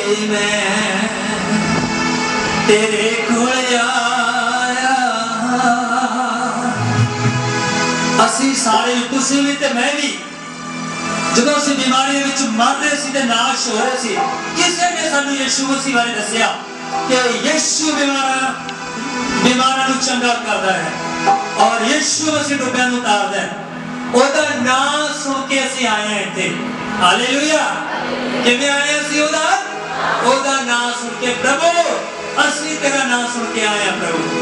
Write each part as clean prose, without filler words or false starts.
मैं तेरे कोल आया। असी सारे तुसी भी ते मैं भी जो असी बीमारी विच मर रहे सी ते नाश हो रहे सी, किसी ने सानू यीशु मसीह बारे दस्या कि यीशु बीमारां नूं चंगा करदा है और यीशु मसीह डुब्बियां नूं उतारदा है। ओदा नाम सुन के असी आए हैं इत्थे। हालेलुया। किवें आए असी ओदा नाम सुन के, प्रभु असी तेरा नाम सुन के आए हैं। प्रभु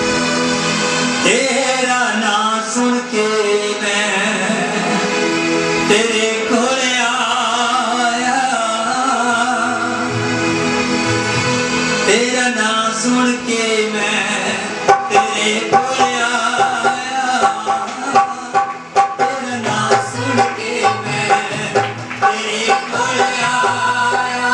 तेरा नाम सुन के मैं तेरे कोल आया। तेरा नाम सुन के मैं तेरे कोल आया। तेरा नाम सुन के मैं तेरे कोल आया।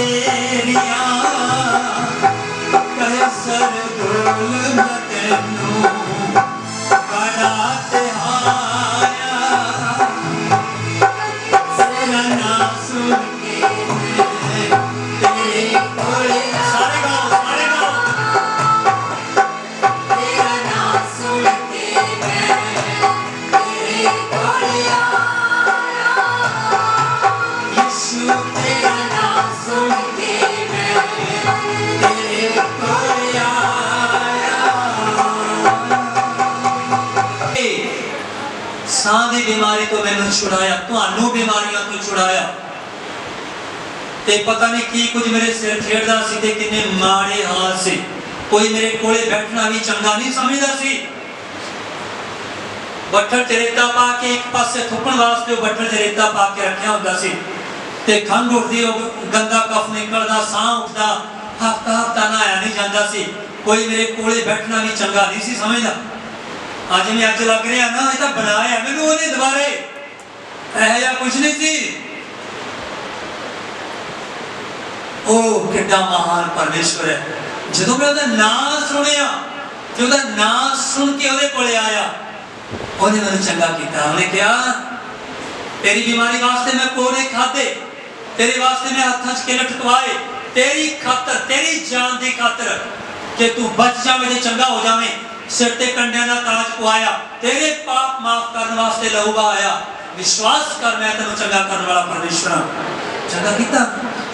Sar dol maten ਸਾਹ ਦੀ ਬਿਮਾਰੀ ਤੋਂ ਮੈਨੂੰ ਛੁਡਾਇਆ, ਤੁਹਾਨੂੰ ਬਿਮਾਰੀਆਂ ਤੋਂ ਛੁਡਾਇਆ। ਤੇ ਪਤਾ ਨਹੀਂ ਕੀ ਕੁਝ ਮੇਰੇ ਸਿਰ ਖੇਡਦਾ ਸੀ ਤੇ ਕਿੰਨੇ ਮਾੜੇ ਹਾਲ ਸੀ। ਕੋਈ ਮੇਰੇ ਕੋਲੇ ਬੈਠਣਾ ਵੀ ਚੰਗਾ ਨਹੀਂ ਸਮਝਦਾ ਸੀ। ਬੱਠਲ 'ਚ ਰੇਤਾ ਪਾ ਕੇ ਇੱਕ ਪਾਸੇ ਥੁੱਕਣ ਵਾਸਤੇ ਉਹ ਬੱਠਲ 'ਚ ਰੇਤਾ ਪਾ ਕੇ ਰੱਖਿਆ ਹੁੰਦਾ ਸੀ ਤੇ ਖੰਘ ਉੱਠਦੀ, ਉਹ ਗੰਦਾ ਕਫ ਨਿਕਲਦਾ, ਸਾਹ ਉੱਠਦਾ, ਹਫ਼ਤਾ ਨਹਾਇਆ ਨਹੀਂ ਜਾਂਦਾ ਸੀ। ਕੋਈ ਮੇਰੇ ਕੋਲੇ ਬੈਠਣਾ ਵੀ ਚੰਗਾ ਨਹੀਂ ਸੀ ਸਮਝਦਾ। ਅੱਜ ਮੈਂ ਅੱਜ ਲੱਗ ਰਿਹਾ ਨਾ, ਇਹ ਤਾਂ ਬਣਾਇਆ ਮੈਨੂੰ ਉਹਨੇ ਦੁਬਾਰੇ, ਇਹੋ ਜਿਹਾ ਕੁਝ ਨਹੀਂ ਸੀ। ਉਹ ਕਿੱਡਾ ਮਹਾਨ ਪਰਮੇਸ਼ਵਰ ਹੈ। ਜਦੋਂ ਮੈਂ ਉਹਦਾ ਨਾਂ ਸੁਣਿਆ ਤੇ ਉਹਦਾ ਨਾਂ ਸੁਣ ਕੇ ਉਹਦੇ ਕੋਲੇ ਆਇਆ, ਉਹਨੇ ਮੈਨੂੰ ਚੰਗਾ ਕੀਤਾ। ਉਹਨੇ ਕਿਹਾ तेरी बीमारी वास्ते मैं कोड़े खाते, तेरे वास्ते मैं हत्थां च किलट टकवाए, तेरी खातर, तेरी जान दी खातर कि तू बच जावे ते चंगा हो जावे, सिर ते कंडियां दा ताज पवाया, तेरे पाप माफ करने वास्ते लहू बहाया। विश्वास कर मैं तेनू चंगा करने वाला परमेश्वर हां। चंगा कीता।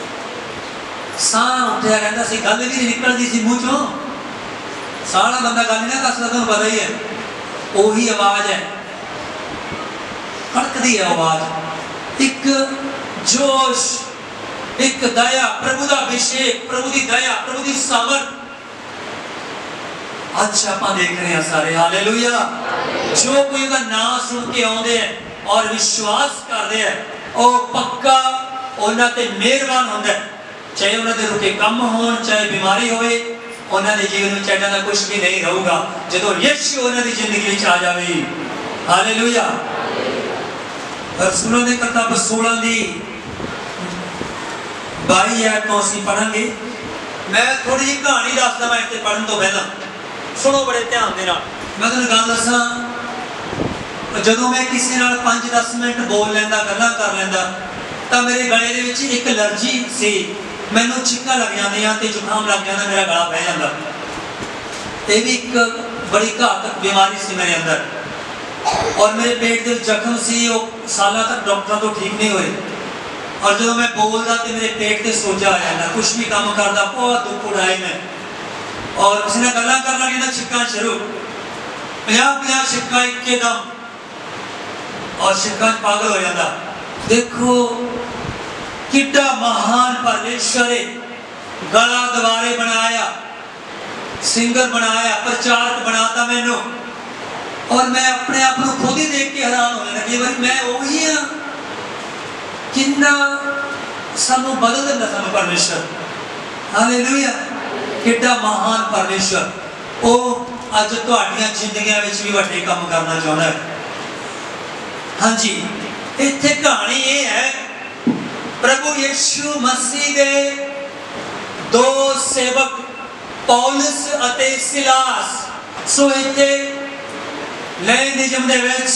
साह उठिया रहंदा सी, गल भी नहीं निकलदी सी मूंह चों। सारा बंदा गल नहीं ना कसदा, तुहानू पता ही है। ओही आवाज है, कड़कदी है आवाज, एक जोश, एक दया, प्रभु दा अभिषेक, प्रभु दी दया, प्रभु दी सामर्थ। आज आपां देख रहे हैं सारे, हालेलुया। जो कोई उहदा नाम सुन के आउंदे हैं और विश्वास करदे हैं, ओ पक्का उन्हां ते मेहरबान हुंदा है। चाहे उन्हां दे रुके कम होण, चाहे बीमारी होवे, उन्हां दे जीवन विच इदां दा कुछ भी नहीं रहूगा जदों यीशु उन्हां दी जिंदगी विच आ जावे। हालेलुया। रसूलों ने किताब 16 दी 22 आयत तो असीं पढ़ांगे। मैं थोड़ी जी कहानी दसदा, मैं इत्थे पढ़न तो पहला सुनो बड़े ध्यान दे नाल। मैं तुहानूं गल दसां, जदों मैं किसी नाल 5-10 मिनट बोल लैंदा, गल्लां कर लैंदा, तां मेरे गले दे विच एक एलर्जी सी, मैनूं छिक्कां लग जांदियां ते जुकाम लग जांदा, मेरा गला बह जांदा। ये भी एक बड़ी घातक बीमारी सी मेरे अंदर, और मेरे पेट के जख्म सी, वो सालों तक डॉक्टर तो ठीक नहीं हुए। और जो मैं बोलता तो मेरे पेट से सोजा आ जाता, कुछ भी काम करता बहुत दुख उड़ाए मैं। और किसी ने गल्लां कर लगी ना, छिक्कां शुरू 50-50 छिक्कां एकदम, और छिक्कां पागल हो जाता। देखो कितना महान परमेश्वर है। गला दोबारे बनाया, सिंगर बनाया, प्रचारक बनाता मैनू, और मैं अपने आप को खुद ही देख के हैरान हो जाता कि मैं वही हाँ। कितना सानू बदल दिंदा सानू परमेश्वर। हालेलुया। कितना महान परमेश्वर। वो अज तुहाडीआं जिंदगियां विच भी वड्डे काम करना चाहुंदा है। हाँ जी, इत्थे कहानी ये है, प्रभु यीशु मसीह दे दो सेवक पौलुस अते सिलास। सो इत्थे नए नियम दे विच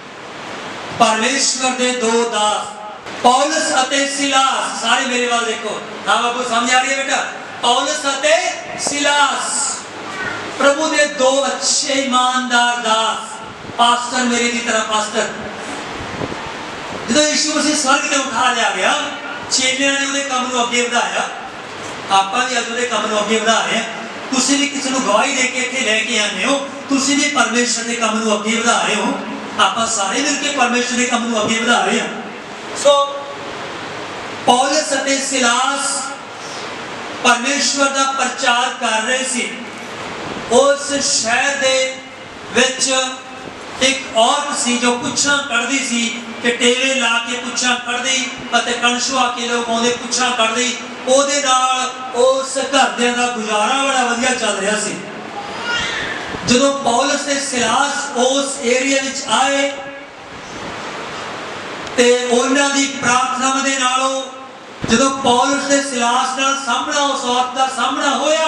परमेश्वर दे दो दास पौलुस अते सिलास। सारे मेरे वाल देखो। हाँ बाबू, समझ आ रही है बेटा? पौलुस अते सिलास प्रभु दे दो अच्छे ईमानदार दास, पास्टर, मेरे की तरह पास्टर। जो यीशु मसीह स्वर्ग ते उठा लिया गया, चेलियां ने उहदे काम नूं अगे वधाया, आपां भी अज उहदे काम नूं अगे वधा रहे हैं। तुसीं भी किसी नूं गवाही दे के इत्थे लैके आने हो, तुसीं भी परमेश्वर के काम नूं अगे वधा रहे हो। आपां सारे मिलके परमेश्वर के काम नूं अगे वधा रहे हैं। सो पौलुस अते सिलास परमेश्वर दा प्रचार कर रहे सी। उस शहर दे विच एक औरत सी जो पुच्छां कढ़दी सी, कि टेले ला के पुच्छां कढ़दी अते कणशुआ के लोग आउंदे पुच्छां कढ़दी। ओहदे नाल उस घरदियां दा गुजारा बड़ा वधिया चल रहा सी। जदों पौलुस ते सिलास उस एरिया विच आए ते उन्हां दी प्रार्थना दे नालों जदों पौलुस ते सिलास नाल सामना उस औरत दा सामना होया,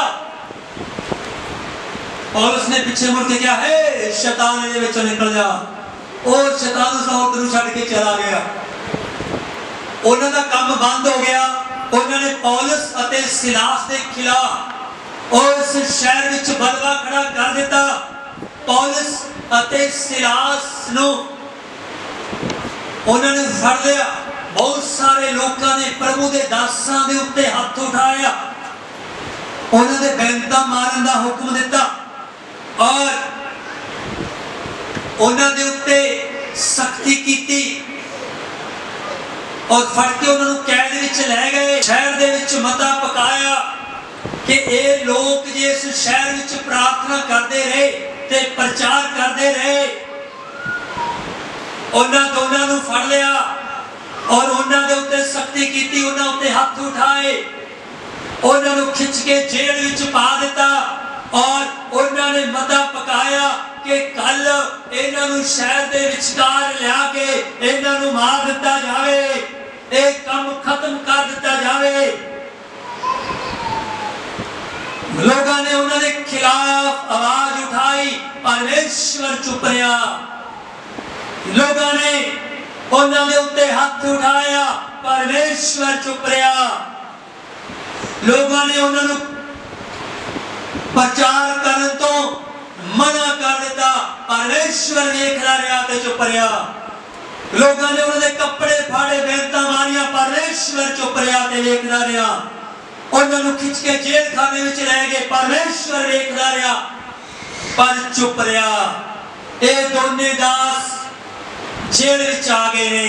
पौलुस ने पीछे मुड़ के कहा, हे शैतान इहदे विचों निकल जा। और शैतान उस औरत नूं छड्ड के चला गया। उन्हां दा काम बंद हो गया। उन्होंने पौलुस अते सिलास के खिलाफ उस शहर विच बलवा खड़ा कर दिता। पौलुस अते सिलास नूं उन्होंने फड़ लिया। बहुत सारे लोगों ने प्रभु के दासां दे उत्ते हाथ उठाया, उन्होंने बैंता मारन दा हुक्म दिता, और उन्होंने उत्ते सख्ती की और फड़ के उन्होंने कैद विच लै गए। शहर दे विच मता पकाया कि ये लोग जे इस शहर विच प्रार्थना करते रहे ते प्रचार करते रहे। उन्होंने दोनों नूं फड़ लिया और उन्होंने उत्ते सख्ती की, उन्होंने उत्ते हाथ उठाए, उन्होंने खिंच के जेल विच पा दिता और उन्होंने मता पकाया कि कल इन्हों शहर के विचकार लिया के इन्हों मार दिता जाए, एक काम खत्म कर दिता जाए। लोगों ने उन्होंने खिलाफ आवाज उठाई, परमेश्वर चुप रहा। लोगों ने उन्होंने उत्ते हाथ उठाया, परमेश्वर चुप रहा। लोगों ने उन्होंने प्रचार करने तो मना कर दिता, परमेश्वर देखता रहा ते चुप रहा। लोगों ने उन्होंने कपड़े फाड़े, बेंता मारिया, परमेश्वर चुप रहा ते देखता रहा। उन्होंने खिंच के जेल खाने में रह गए, परमेश्वर देखता रहा पर चुप रहा। ये दोने दास जेल विच आ गए ने।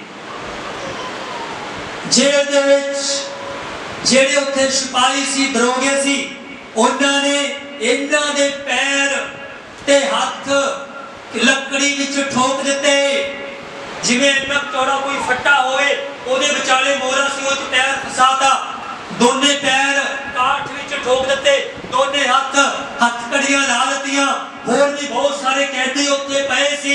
जेल दे विच जेड़े उत्थे सिपाही सी, दरोगे सी, उन्होंने इन्हां दे पैर ते हाथ लकड़ी विच ठोक दिते। जिवें इन्ना चौड़ा कोई फट्टा होवे, ओदे विचाले मोहरा सी, उस पैर फसाता। दोने पैर काठ विच ठोक दिते, दोने हाथ हथकड़ियां ला दित्तियां। होर भी बहुत सारे कैदी उत्थे पए सी,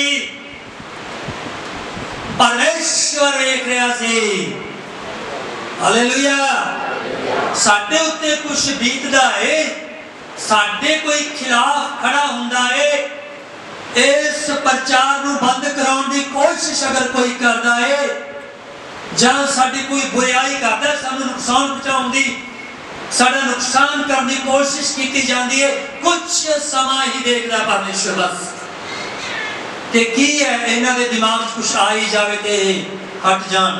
परमेश्वर देख रहा सी। हालेलुया। साडे उत्ते कुछ बीतदा है, साडे कोई खिलाफ खड़ा हुंदा है, इस प्रचार नूं बंद कराउण दी कोशिश अगर कोई करदा है, जां साडी कोई बुराई करदा, सानू नुकसान पहुंचाउण दी, साडा नुकसान करने की कोशिश की जाती है, कुछ समा ही देखदा परमेश्वर बस कि की है इन्हां दे दिमाग च कुछ आ ही जावे ते हट जाण।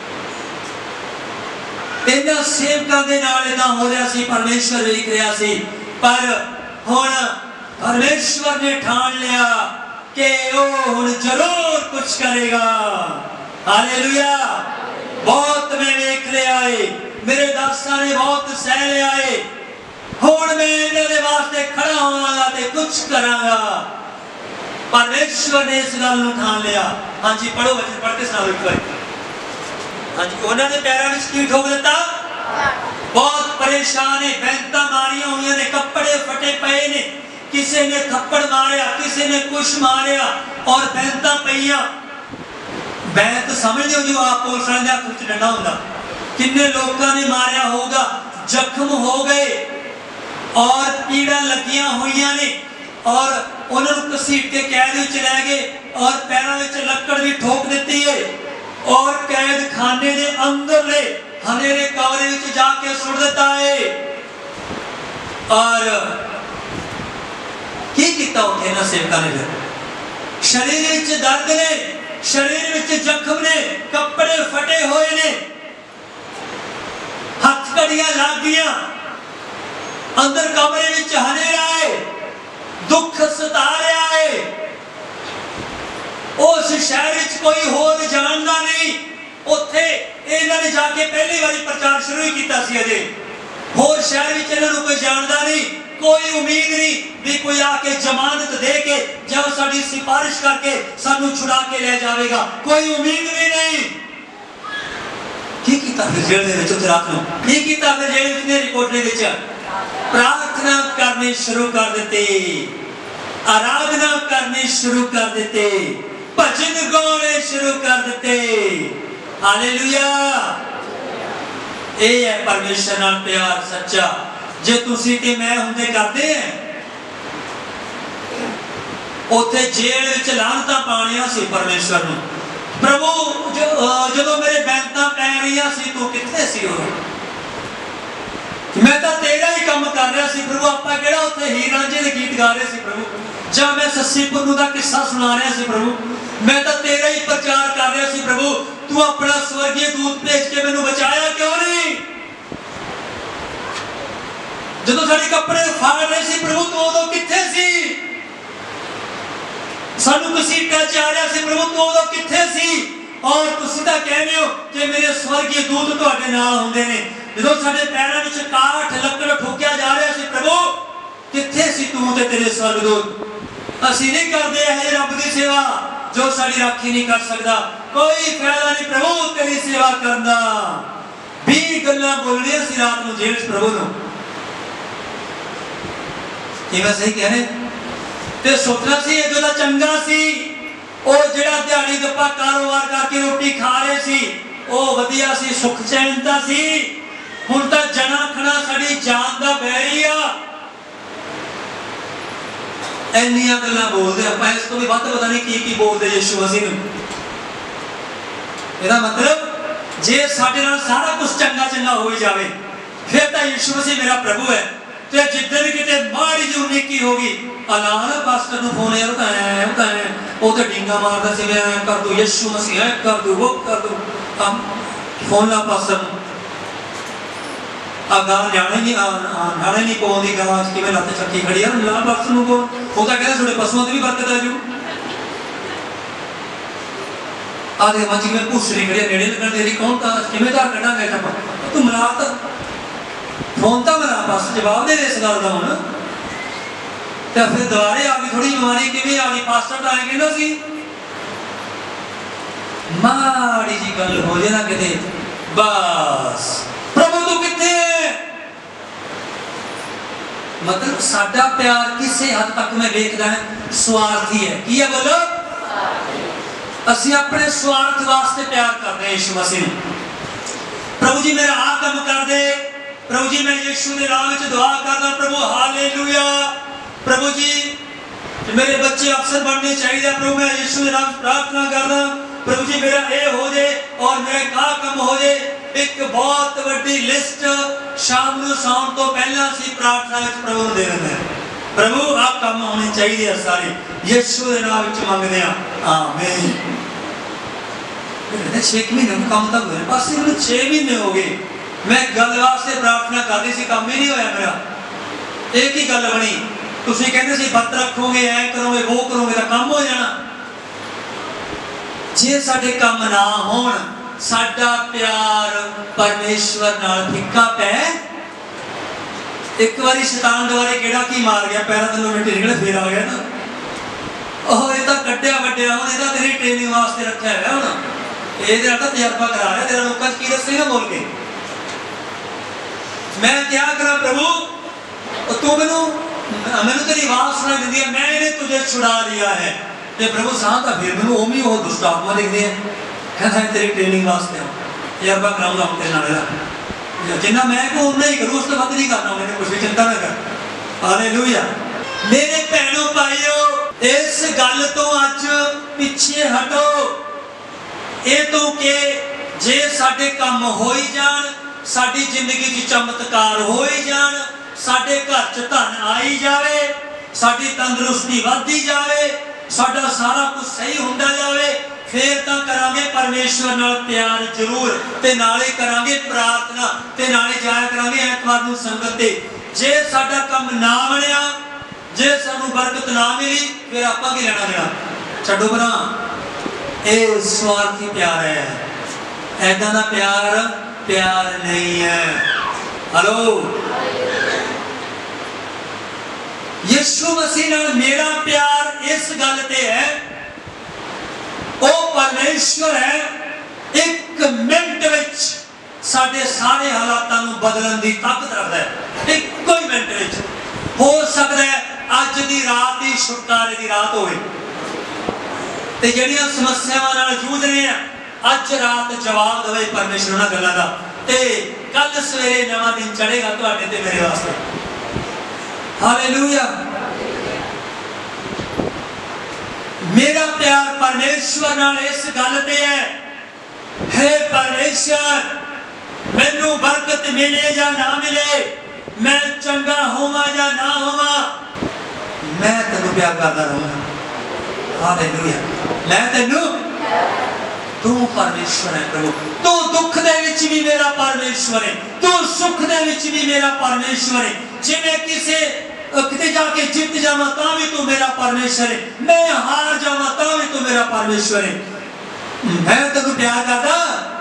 इन्हां सेवकां दे नाल इदां हो रहा सी, परमेश्वर वेख रहा सी, पर हुण परमेश्वर ने ठान लिया कि वो हुण जरूर कुछ करेगा। हालेलुया। बहुत मैं वेख लिया है, मेरे दासां ने बहुत सह लिया है, हुण मैं इन्हां दे वास्ते खड़ा होवांगा ते कुछ करांगा। परमेश्वर ने इस गल नूं ठान लिया। हाँ जी, पढ़ो वचन, पढ़ के सुनाओ एक बार। हाँ जी, उन्होंने पैरों में की ठोक दिता, बहुत परेशान है, बैंता मारिया हुई ने, कपड़े फटे पे ने, किसी ने थप्पड़ मारिया, किसी ने कुछ मारिया और बैंता पईया। बैंत समझ लो जो आप पुलिस वाले हाथ विच डंडा हुंदा, किन्ने लोगों ने मारिया होगा, जख्म हो गए और पीड़ा लगियां हुई ने और उन्होंने घसीट के कैद विच लै गए और पैरों में लक्कड़ भी ठोक दी है और कैद खाने के अंदर ले हनेरे कमरे में जाके सुट दिता है। और की कीता उत्थे इन्हां सेवकां ने? फिर शरीर विच दर्द ने, शरीर विच जख्म ने, कपड़े फटे हुए ने, हथकड़ियां लग गईयां, अंदर कमरे विच हनेरा है, दुख सता रहा है। उस शहर विच कोई होर जानदा नहीं, उत्थे इन्हां ने जाके पहली बारी प्रचार शुरू ही कीता सी। अजे होर शहर विच इन्हां नूं कोई जानदा नहीं, कोई उम्मीद नहीं भी कोई आके जमानत दे के जब साडी सिफारिश करके सानू छुड़ा के ले जाएगा, कोई उम्मीद भी नहीं। की कीता फिर जेल दे विच उत्थे रात नूं? की कीता फिर जेल विच ने रिपोर्ट विच? प्रार्थना करनी शुरू कर देते, आराधना करनी शुरू कर देते, भजन गाने शुरू कर देते। हालेलुया। ये है परमेश्वर नाल प्यार सच्चा। जे तुसी ते मैं हुंदे करदे हैं, उत्थे जेल विच लानतां पाणियां सी परमेश्वर नूं। प्रभु जदों मेरे बैंतां पै रहीआं सी, तू कित्थे सी? मैं तो तेरा ही काम कर रहा सी प्रभु। आपां किहड़ा उत्थे हीर रांझे दे गीत गा रहे सी प्रभु, जां मैं सस्सी पुन्नू दा किस्सा सुना रहा सी प्रभु। मैं तो तेरा ही प्रचार कर रहा सी प्रभु। तू अपना स्वर्गीय दूत भेज के मैनू बचाया क्यों नहीं? जदों साडे कपड़े फाड़ रहे सी प्रभु, तू उदों कित्थे सी? सानू घसीटा जा रहा सी प्रभु तू उदों कित्थे सी और तुसीं तां कहदे हो कि मेरे स्वर्गीय दूत तुहाडे नाल हुंदे ने जदों साडे पैरां विच काठ लकड़ ठोकिया जा रहा सी प्रभु कित्थे सी तू ते तेरे स्वर्गदूत असीं नहीं करदे इह रब दी सेवा जो साडी राखी नहीं कर सकदा कोई फायदा नहीं प्रभु तेरी सेवा करना 20 गल्लां बोलणियां सी रात नूं जेल च प्रभु नूं कि मैं सही कह रहे ते सोचना सी जो दा चंगा सी ओ जेड़ा दिहाड़ी दप्पा कारोबार करके रोटी खा रहे सी ओ वधिया सी सुख चैनता सी हुण तां जना खना साडी जान दा बैरी आ इन्नियां गल्लां बोलदे आपां इस तो भी वध पता नहीं की बोलदे यीशु मसीह नूं ਇਹਦਾ मतलब जे साडे नाल सारा कुछ चंगा चंगा हो जाए फिर तां यीशु मसीह मेरा प्रभु है ते जिद्दन किते माड़ी जी नेकी होगी अलान पास्टर नु फोन यार बताया ओ ते डिंगा मारदा सी मैं कर दो यीशु मसीह है कर दो वो कर दो हम फोन ला पास्टर आगा जाने नहीं पाउंदी गांस किवें लत्त चक्की खड़ी यार ला पास्टर नु को ओ तां कहदा थोड़े पशुओं ते भी बरकत आ जू आधे मंच में भूसरी खड़ी नेड़े लगन तेरी कौन का किवें धार कढांगे छप्पा तू मिला ता फोन तो मिला बस जवाब दे इस गल का हुण ते फिर दुबारे आ गई थोड़ी बीमारी किवें आ गई पास्टर तो आए कहंदा सी माड़ी जी गल हो जाए ना किते बस प्रभु तू कित्थे मतलब साडा प्यार किसे हद तक मैं देखदा है स्वार्थी है की है बोलो असीं अपने स्वार्थ वास्ते प्यार करते हैं यीशु मसीह प्रभु जी मेरा आ काम कर दे प्रभु जी मैं यीशु के नाम में दुआ करदा प्रभु हालेलुया प्रभु जी मेरे बच्चे अफसर बनने चाहिए प्रभु मैं यीशु के नाम प्रार्थना करदा प्रभु जी मेरा ये हो जाए और मेरा का काम हो जाए एक बहुत बड़ी लिस्ट शाम नूं सौण तो पहला सी प्रार्थना विच प्रभु नूं दे दिंदे प्रभु आप काम होने चाहिए सारे यीशु के नाम विच मंगदे आ आमीन 6 महीने काम तक हुए बस 6 महीने हो गए मैं गल वास्ते प्रार्थना करदी सी काम ही नहीं होया मेरा एक ही गल बनी तुसीं कहंदे सी व्रत रखोगे ऐ करोगे वो करोगे तां काम हो जाना जे साडे काम ना होण साडा प्यार परमेश्वर नाल फिक्का पै एक बारी शैतान द्वारे केड़ा की मार गया पैरां तों मिट्टी निकले फिर आ गया ना ओह ये तां कड्डिया वड्डिया हुण इहदा तेरी ट्रेनिंग वास्ते रखिया है हुण ਇਹਦੇ ਨਾਲ ਤਾਂ ਤਜਰਬਾ ਕਰਾ ਰਿਹਾ ਤੇਰਾ ਲੋਕਾਂ 'ਚ ਕੀ ਦੱਸੇਗਾ ਬੋਲ ਕੇ मैं क्या करा प्रभु तू मैनू तेरी आवाज सुनाई देती है मैं इन्हें तुझे छुड़ा लिया है ते प्रभु साथ फिर मैनू ओमी वो दुष्ट आत्मा दिखते हैं कहता है तेरी ट्रेनिंग वास्ते तजर्बा कराऊंगा तेरे नाल जिन्ना मैं को उन्ना ही करूँ उस तो वध नहीं करना मैंने कुछ भी चिंता ना कर हालेलुया मेरे भैनों भाइयों इस गल तो अज पिछे हटो ये तो के जे साडे काम हो ही जान साडी जिंदगी च चमत्कार हो ही जान साडे घर च धन आई जाए साडी तंदुरुस्ती वधदी जाए साडा सारा कुछ सही हुंदा जाए फिर तां करांगे परमेश्वर नाल प्यार जरूर ते नाले करांगे प्रार्थना ते नाले जाया करांगे ऐतवार नूं संगत ते जे साडा काम ना बनिया जे सानू बरकत ना मिली फिर आपां की लेना देना छड्डो भरा ए स्वार्थी प्यार है ऐदा दा प्यार नहीं है हेलो यीशु मसीह नाल मेरा प्यार इस गल ते है ओ परमेश्वर है एक मिनट विच साडे सारे हालातां नूं बदलण दी ताकत रखदा है एक ही मिनट विच हो सकदा है अज दी रात ही छुटकारे दी रात होवे ते जिहड़ियां समस्यावां नाल जूझ रहे हैं अज रात जवाब देवे परमेश्वर उन्हां गल्लां दा ते कल सवेरे नवां दिन चढ़ेगा तुहाडे ते मेरे वास्ते हालेलुया मेरा प्यार परमेश्वर नाल इस गल ते है परमेश्वर मैनू बरकत मिले या ना मिले मैं चंगा होवां या ना होवां मैं तैनू प्यार करदा रहूंगा हालेलुया मैं तैनू तू परमेश्वर है प्रभु तू दुख दे विच भी मेरा परमेश्वर है तू सुख दे विच भी मेरा परमेश्वर है जिवें किसे किते जाके जित जावां तां भी तू मेरा परमेश्वर है मैं हार जावां परमेश्वर है, मैं तेन प्यार करता।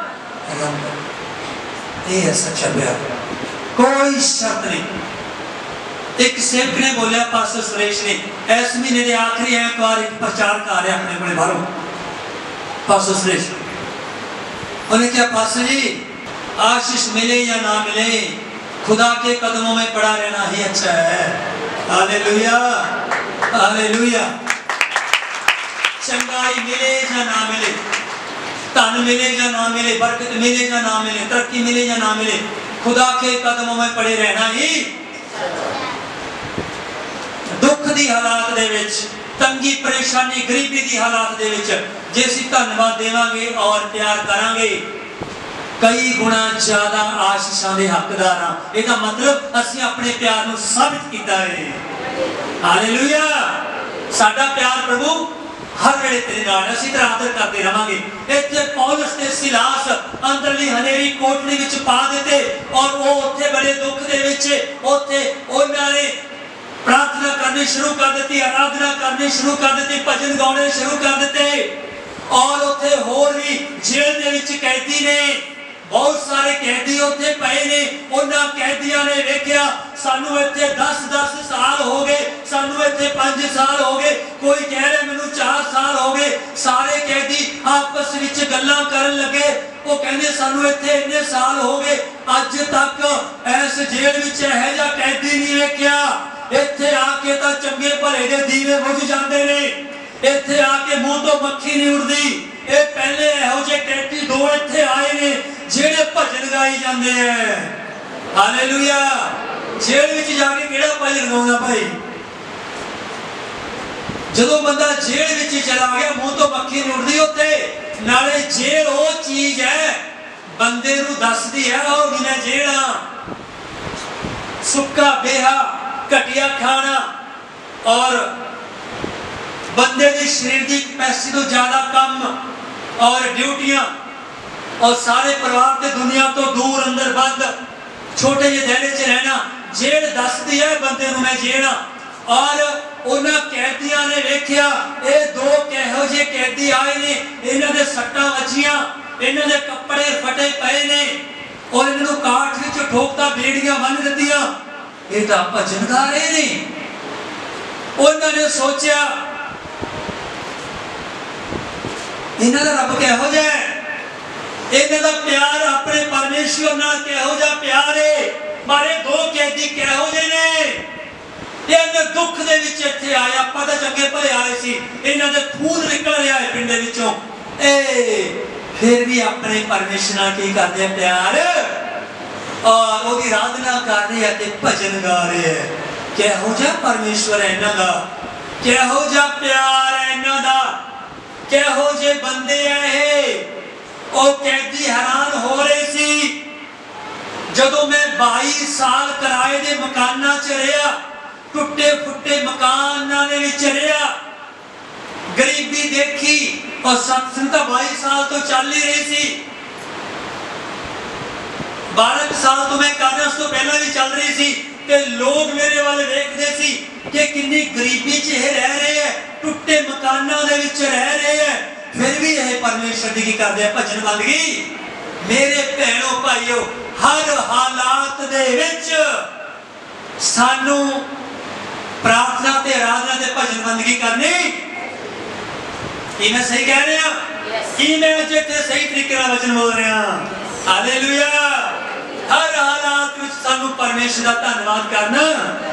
ये है सच्चा प्यार, कोई शर्त नहीं। एक सेवक ने बोलिया, पास्टर सुरेश ने, इस महीने के आखिरी ऐतवार एक प्रचार कर रहा अपने को बाहरों, पास्टर सुरेश, उन्हें क्या पास्टर जी आशीष मिले या ना मिले, खुदा के कदमों में पड़ा रहना ही अच्छा है। Hallelujah, hallelujah. चंगाई मिले या ना मिले, धन मिले या ना मिले, बरकत मिले या ना मिले, तरक्की मिले या ना मिले, खुदा के कदमों में पड़े रहना ही। दुख दी हालात दे विच, तंगी परेशानी गरीबी दी हालात दे विच जे असीं धन्नवाद देवांगे और प्यार करांगे, कई गुणा ज्यादा आशीषां दे हकदार हां। इहदा मतलब असीं अपने प्यार नूं साबित कीता है। हालेलुया। साडा प्यार प्रभु हर वेले तेरे नाल, असीं तेरा आदर करते रहांगे। इत्थे पौलुस ते सिलास अंदरली हनेरी कोठड़ी विच पा दिते और वो उत्थे बड़े दुख दे विच उत्थे उन्हां ने प्रार्थना करनी शुरू कर दी, आराधना करनी शुरू कर दी, भजन गाने शुरू कर दिते। और उत्थे होर भी जेल दे विच कैदी ने, बहुत सारे कैदी उत्थे पए ने। उन्हां कैदियां ने वेखिया सानू इत्थे 10-10 साल हो गए, सानू इत्थे 5 साल हो गए, कोई कह रहा मैनू 4 साल हो गए। सारे कैदी आपस विच गल्लां करन लगे, वो कहंदे सानू इत्थे इन्ने साल हो गए, अज तक इस जेल विच इहो जिहा कैदी नहीं वेखिया। इत्थे आके तां चंगे भले दे दीवे बुझ जांदे ने, इत्थे आके मुंह तो मक्खी नहीं उड़दी। ये पहले इहो जे कैदी 2 इत्थे आए ने जेड़े भजन गाई जांदे हैं। हालेलुया। जेल विच जाके किहड़ा भजन गाउंदा भाई? जदों बंदा जेल विच चला गया मुंह तो मक्खी नहीं उड़दी उत्थे। नाले जेल वो चीज है बंदे नूं दसदी है ओ भी मैं जेल हां। सुक्का बेहा घटिया खाना और बंदे की शरीर की कैपेसिटी तो ज्यादा कम और ड्यूटियां और सारे परिवार के दुनिया तो दूर अंदर बंद छोटे जे दायरे च रहना, जेल दसदी है बंदे नूं मैं जेल हां। और उन्हां कैदियां ने वेखिया ये 2 किहो जे कैदी आए ने, इन्हां दे सट्टां वजियां, इन्हां दे कपड़े फटे पए ने और इन्हां नूं काठ विच ठोकता, बेड़ियां बन दित्तियां, ये तां भजन गा रहे ने। उन्हां ने सोचिया इन्हां दा रब किहो जिहा है, इन्हां दा प्यार अपने परमेश्वर नाल किहो जिहा प्यार है। मारे 2 कैदी किहो जे ने, इन्हां दुख दे विच इत्थे आए, आपां तां चंगे भले आए सी, इन्हां दे खून निकल रहा है पिंड विचों, फिर भी अपने परमेश्वर नाल की करदे प्यार और ओदी आराधना कर रहे हैं ते भजन गा रहे हैं। किहो जिहा परमेश्वर है इन्हां दा, किहो जिहा प्यार है इन्हां दा, किहो जे बंदे है। ओ कैदी हैरान हो रहे सी। जदों मैं 22 साल किराए दे मकानां च रहा, टुटे फुटे मकानां दे विच रहा, गरीबी देखी और सत्संग तां 22 साल तो चल ही रही सी। 12 साल तो मैं कर रहा, उस तो पहला भी चल रही सी ते लोग मेरे वाले देखते सी कि कितनी गरीबी च रह रहे हैं, टुटे मकानां दे विच रह रहे हैं, फिर भी यह परमेश्वर दी की करदे भजन बंदगी। मेरे भैणों भाइयों, हर हालात दे विच सानू प्रार्थना ते आराधना ते भजन बंदगी करनी। कि मैं सही कह रहा? कि मैं अज इत्थे सही तरीके नाल वचन बोल रहा? हालेलुया। हर हालात विच सानू परमेश्वर दा धन्नवाद करना।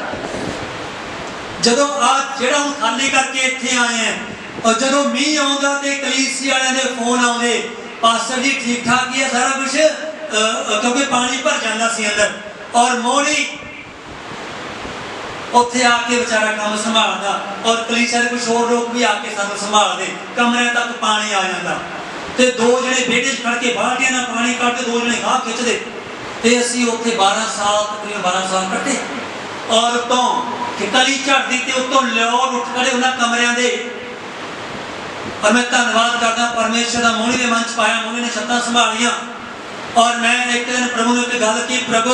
जदों आज जेड़ा हम खाली करके इत्थे आए हैं और जदों मींह आउंदा ते कलीसी वालियां दे फोन आउंदे, पास्टर जी ठीक ठाक ही है सारा कुछ, क्योंकि पानी भर जाता सी अंदर। और मोनी उत्थे आके बेचारा काम संभालदा और कलीसिया दे कुछ होर लोग भी आके सानू संभालदे, कमरे तक पानी आ जांदा ते 2 जने बेड़े च खड़ के बाल्टियां नाल पानी कढ के 2 जने गाह खिच्चदे ते असीं उत्थे 12 साल तकरीबन 12 साल कट्टे। और उतों कि कली झड़दी ते उतों लियोर उठ खड़े उन्हां कमरियां दे। और मैं धन्नवाद करदा परमेश्वर दा, मोनी ने मंच पाया, मोनी ने छत्तां संभालियां। और मैं एक दिन प्रभु ने एक गल की, प्रभु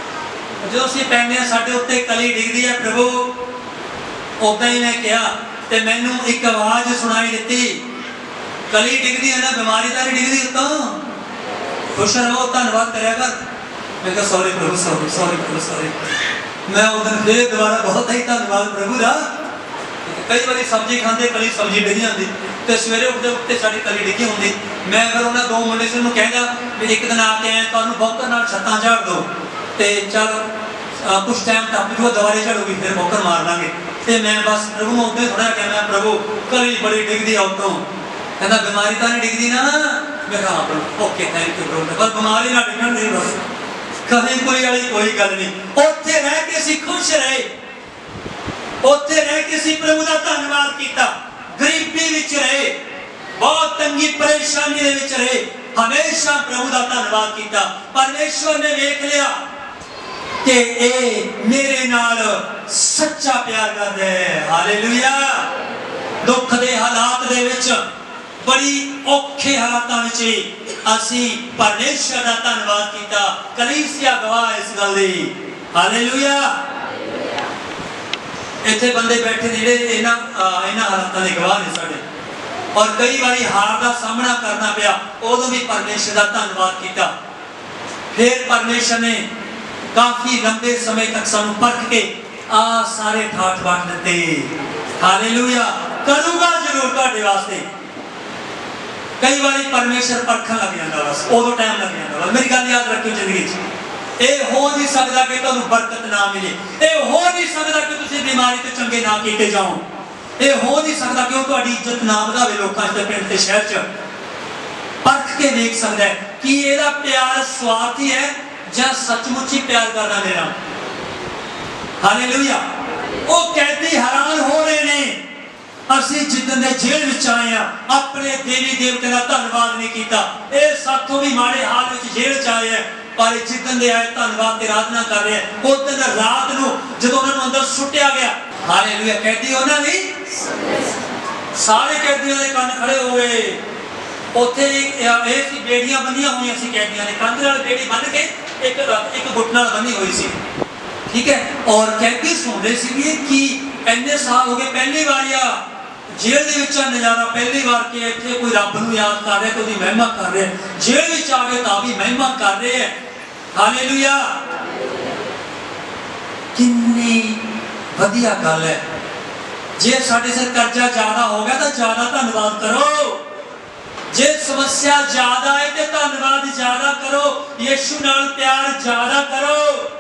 जो असीं पैंदे साडे उत्ते कली डिगदी है प्रभु, उदां ही मैं कहा ते मैनू एक आवाज सुनाई दी, कली डिगदी है ना, बीमारी तो नहीं डिगदी उत्तों, खुश रहो, धन्यवाद करया कर। मैं कहा सॉरी प्रभु, सॉरी सॉरी प्रभु सॉरी। मैं उस दिन फिर दोबारा बहुत ही धन्यवाद प्रभु का। कई बार सब्जी खाते कली सब्जी डिग जाती, तो सवेरे उठते उठते साड़ी कली डिगी होंगी। मैं अगर उन्हें दो मुंडे से कहता भी एक दिन आके आए तो बौकर नाल छत्तां झाड़ दो, तो चल कुछ टाइम टप जूगा, दोबारे झाड़ूगी फिर बौकर मार लांगे। तो मैं बस प्रभु में उदे थोड़ा कहना, प्रभु कली बड़ी डिगदी उत्तों, कहना बीमारी तो नहीं डिगदी ना। मैं कहा प्रभु ओके थैंक यू प्रभु, पर बीमारी ना डिगन नहीं, बस कभी कोई वाली कोई गल नहीं। उत्थे रह के असीं खुश रहे, उत्थे रह के असीं प्रभु का धन्यवाद किया, गरीबी विच रहे, बहुत तंगी परेशानी दे विच रहे, हमेशा प्रभु का धन्यवाद किया। परमेश्वर ने देख लिया कि ए मेरे नाल सच्चा प्यार करदा है। हालेलुया। दुख दे हालात दे विच, बड़ी औखे हालातां विच असीं परमेश्वर का धन्यवाद किया। कलीसिया गवाह इस गल दी। हालेलुया। इत्थे बंदे बैठे जिहड़े इन्हां हालातां दे गवाह ने साडे, और कई बारी हार का सामना करना पिया, उदों भी परमेश्वर का धन्यवाद किया। फिर परमेश्वर ने काफी लंबे समय तक सानू परख के आ सारे ठाठ बाट दिते। हालेलुया। करूंगा जरूर तुहाडे वास्ते। कई बारी परमेश्वर परखन लग जाता, बस उदों टाइम लग जाता। मेरी गल याद रखियो, जिंदगी ये हो नहीं सकता कि तुहानू बरकत ना मिले, ये हो नहीं सकता कि तुसीं बीमारी तो चंगे ना किए जाओ, ये हो नहीं सकता कि तुहाडी इज्जत ना वधावे लोकां च, पिंड ते शहर च। परख के देख सकता है कि इहदा प्यार स्वार्थी है जां सचमुच ही प्यार करदा मेरा। हालेलुया। वो कैदी हैरान हो रहे ने, असीं जिद्दन दे जेल विच आए हां, अपने देवी देवते का धन्यवाद नहीं किया। ये साथों भी माड़े हाल विच जेल च आए हैं, पर जिद्दन दे आए धन्यवाद की आराधना कर रहे हैं। उस दिन रात नूं जदों उन्हां नूं अंदर सुट्टिया गया, हालेलुया, कैदी उन्हां दी सारे कैदियों के कंन खड़े हो गए। उत्थे बेड़ियां बंधियां हुई सी, कैदियों ने कंध नाल बेड़ी बन के एक गुट नाल बनी हुई सी, ठीक है। और कैदी सुन रहे सी कि इन्ने साल हो गए, पहली बार आ जेल दे विच नज़ारा, पहली बार के इत्थे कोई रब नूं याद कर रहा, कोई महिमा कर रहे, जेल विच आ गए तां भी महिमा कर रहे हैं। हालेलुया। कितनी वधिया गल है। जे साडे सिर कर्जा ज्यादा हो गया तो ज्यादा धन्यवाद करो, जे समस्या ज्यादा है तो धन्यवाद ज्यादा करो, यीशु नाल प्यार ज्यादा करो।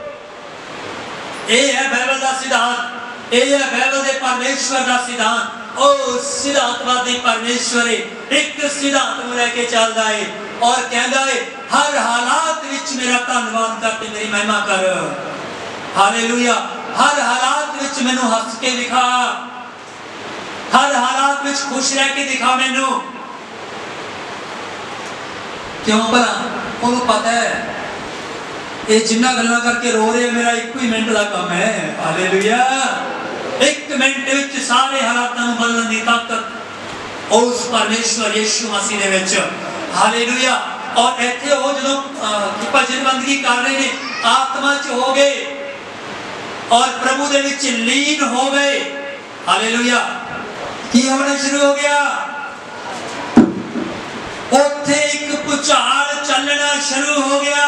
ये है बाइबल का सिद्धांत, ये है बाइबल के परमेश्वर का सिद्धांत। ओ सिद्धांतवादी परमेश्वर एक सिद्धांत में लेके चलता है और कहता है हर हालात विच मेरा धन्यवाद करके मेरी महिमा कर। हालेलुया। हर हालात विच मैनू हस के दिखा, हर हालात विच खुश रह के दिखा मैनू। क्यों भला? उन्होंने पता है ये जिन्ना गल्लां करके रो रहे मेरा एक ही मिनट का काम है। हालेलुया। एक मिनट विच सारे हालातां नूं बदलण दी ताकत उस परमेश्वर यीशु मसीह दे विच। हालेलुया। और इत्थे वो जदों भजन बंदगी कर रहे ने, आत्मा च हो गए और प्रभु दे विच लीन हो गए। हालेलुया। की होना शुरू हो गया? उत्थे एक भूचाल चलना शुरू हो गया,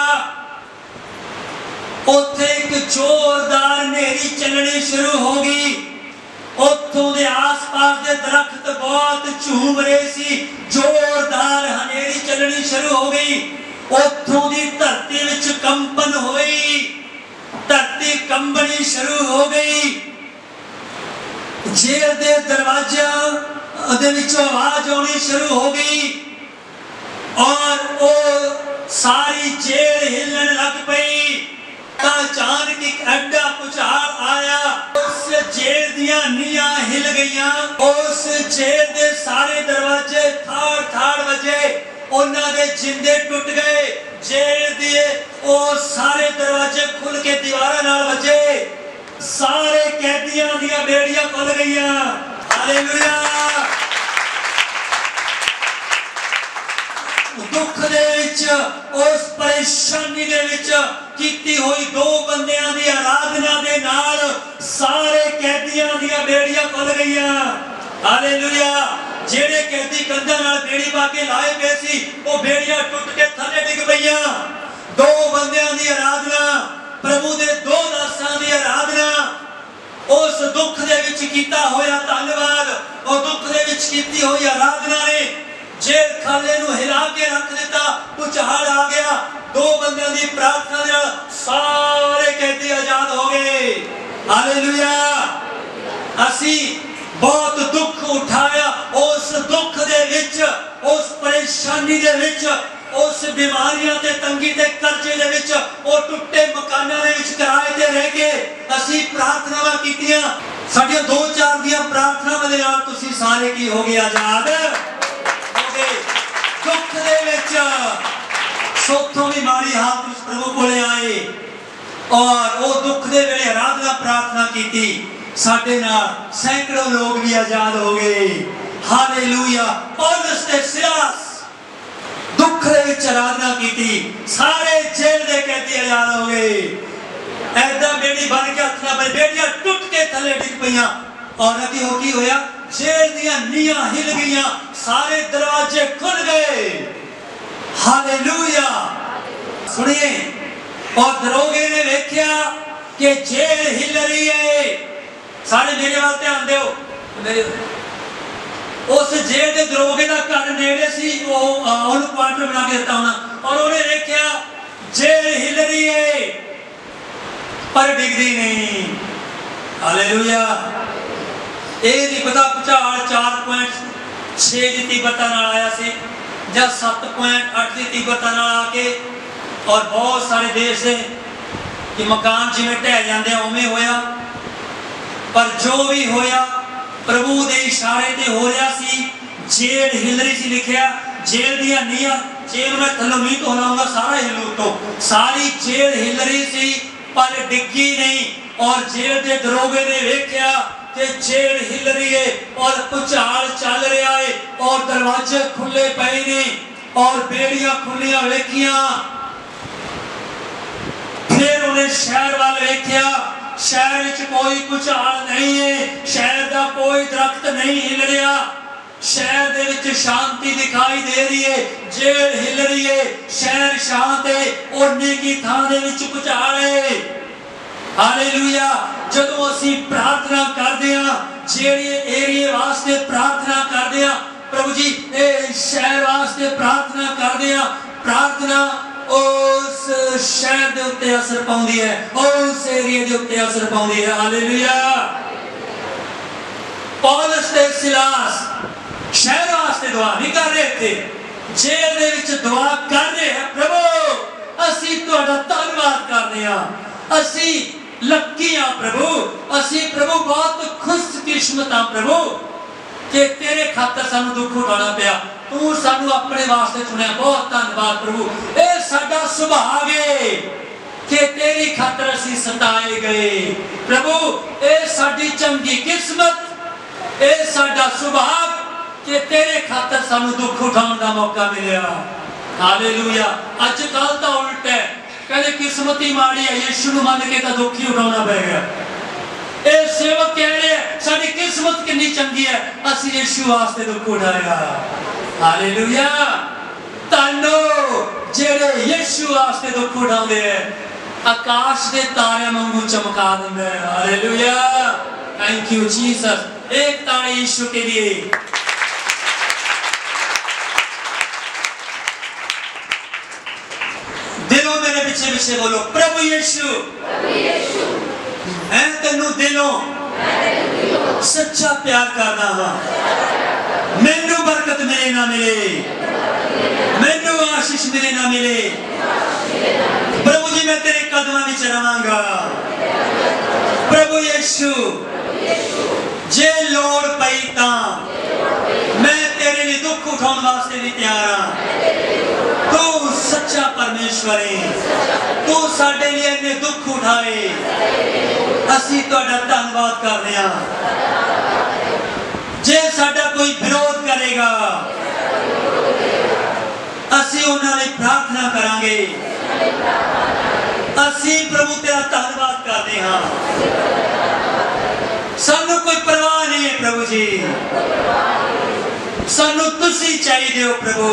उत्थे एक जोरदार नेरी चलनी शुरू हो गई। उत्थों दे आस-पास दे दरख्त बहुत झूम रहे सी, जोरदार हनेरी चलनी शुरू हो गई। उत्थों दी धरती विच कंपन हुई, धरती कंबनी शुरू हो गई। जेल दे दरवाज़े दे विचों आवाज आनी शुरू हो गई और वो सारी जेल हिलन लग पई। अचानक एक एडा भूचाल आया, उस जेल दियां नीआं हिल गईयां, उस जेल दे सारे दरवाजे थाड़ थाड़ वजे, उन्हां दे जिंदे टुट गए। जेल दे वो सारे दरवाजे खुल के दीवारां नाल वजे, सारे कैदियां दियां बेड़ियां खुल गईयां। हालेलुया। दुख दे विच, उस परेशानी दे विच कीती हुई दो बंदियां दी आराधना दे नाल सारे कैदियां दियां बेड़ियां खुल गईयां। हालेलुया। जेड़े कैदी कंधां नाल बेड़ी पा के लाए पे सी वो बेड़ियां टुट के थले डिग पईयां। दो बंदियां दी आराधना, प्रभु दे दो दासां दी आराधना, उस दुख दे विच कीता होया धन्नवाद, और दुख दे विच कीती होई आराधना ने जेल खाने नूं हिला के रख दिता। भुचाल आ गया। दो बंदियां दी प्रार्थना दे सारे कैदी आजाद हो गए। हालेलुया। असी बहुत दुख उठाया, उस दुख दे विच, उस परेशानी दे विच, उस बीमारियां ते तंगी ते कर्जे दे विच, ओ टुटे मकानां दे विच किराए ते रह के असी प्रार्थनावां कीतियां। साडियां 2-4 दियां प्रार्थनावां दे नाल तुसी सारे की हो गए आजाद हो गए दुख दे विच। सोथों भी माड़ी हालत विच प्रभु कोले आए और वो दुख दे वेले आराधना प्रार्थना कीती। साडे नाल सैकड़ों लोग भी आजाद हो गए। हालेलुया। पौलुस ते सिलास दुख दे विच आराधना कीती, सारे जेल दे कैदी आजाद हो गए। ऐदा बेड़ी बन के हथ नाल बेड़ियां टुट के थले डिग पईयां। और अगे हो की होया? जेल दियां नीहां हिल गईयां, सारे दरवाजे खुल गए। हालेलुया। सुनिए, और दरोगे ने देखा कि जेल हिल रही है। सारे मेरे वाल ध्यान दो। उस जेल के दरोगे का घर नेड़े सी, क्वार्टर बना के दिता होना, और उन्हें देखा जेल हिल रही है पर डिगदी नहीं। हालेलुया। ये नहीं पता भुचाल 4.6 की तीव्रता नाल आया सी या 7.8 की तीव्रता नाल आके, और बहुत सारे देश है कि मकान जिवें ढह जाते उवें होया। पर जो भी होया प्रभु दे इशारे ते हो रहा सी। जेल हिल रही सी, लिखिया जेल दियां नीहां, जेल मैं थल्लों नहीं तो लाऊंगा, सारा हिलू तो सारी जेल हिल रही सी पर डिग्गी नहीं। और जेल के दरोगे ने वेख्या कि जेल हिल रही है और भुचाल चल रहा है और दरवाजे खुले पे ने और बेड़ियां खुलियां वेखियां। फिर उन्हें शहर वाल वेख्या, शहर विच कोई भुचाल नहीं है, शहर का कोई दरख्त नहीं हिल रहा, शहर दे विच शांति दिखाई दे रही है। जेल हिल रही है, शहर शांत है, ओने की थां दे विच भुचाल है। हालेलुया। जदों असीं प्रार्थना करदे हां, जेड़े एरिए वास्ते प्रार्थना करदे हां, प्रभु जी ए शहर वास्ते प्रार्थना करदे हां, प्रार्थना उस शहर दे उत्ते असर पाउंदी है, उस एरिया दे उत्ते असर पाउंदी है। हालेलुया। पौलुस ते सिलास शहर वास्ते दुआ नहीं कर रहे थे, जेल दे विच दुआ कर रहे हैं। प्रभु असीं तुहाडा धन्नवाद करदे हां, असीं लकी हां प्रभु, असीं प्रभु बहुत खुशकिस्मत हां प्रभु कि तेरे खातर सानू दुख उठाना पिया, तू सानू अपने वास्ते चुनिया। बहुत धन्यवाद प्रभु। ये साडा सुभाग है कि तेरी खातर असीं सताए गए। प्रभु ये साडी चंगी किस्मत, ये साडा सुभाग कि तेरे खातर सानू दुख उठाने का मौका मिलिया। हालेलुया। अजकल तो उल्टा है, कहते किस्मत ही माड़ी है, यीशु नूं मन के तो दुख ही उठाना पै गया। ये सेवक कह रहे हैं साडी किस्मत कितनी चंगी है, असीं यीशु वास्ते दुख उठाया। हालेलुया। तानो जेड़े यीशु वास्ते दुख उठाते हैं, आकाश के तारे वांगू चमका देंगे। हालेलुया। Thank you Jesus. एक ताड़ी यीशु के लिए। दिलों मेरे पीछे पीछे बोलो प्रभु यीशु, मैं तेनू दिलों सच्चा प्यार करना वा। मैनू बरकत मिले ना मिले, मैनू आशीष मिले ना मिले, प्रभु जी मैं तेरे कदमां विच रहांगा। प्रभु यीशु जे लोड़ पई तां मैं तेरे लिए दुख उठाने वास्ते भी तैयार हां। तू सच्चा परमेश्वर है, तू साडे लिए इन्ने दुख उठाए, असीं तुहाडा धन्नवाद करदे हां। जे साडा कोई विरोध करेगा असीं उन्हां लई प्रार्थना करांगे। असीं प्रभु तेरा धन्नवाद करदे हां। सानू कोई परवाह नहीं है प्रभु प्रभु जी, सानू तुसी चाहिए हो प्रभु।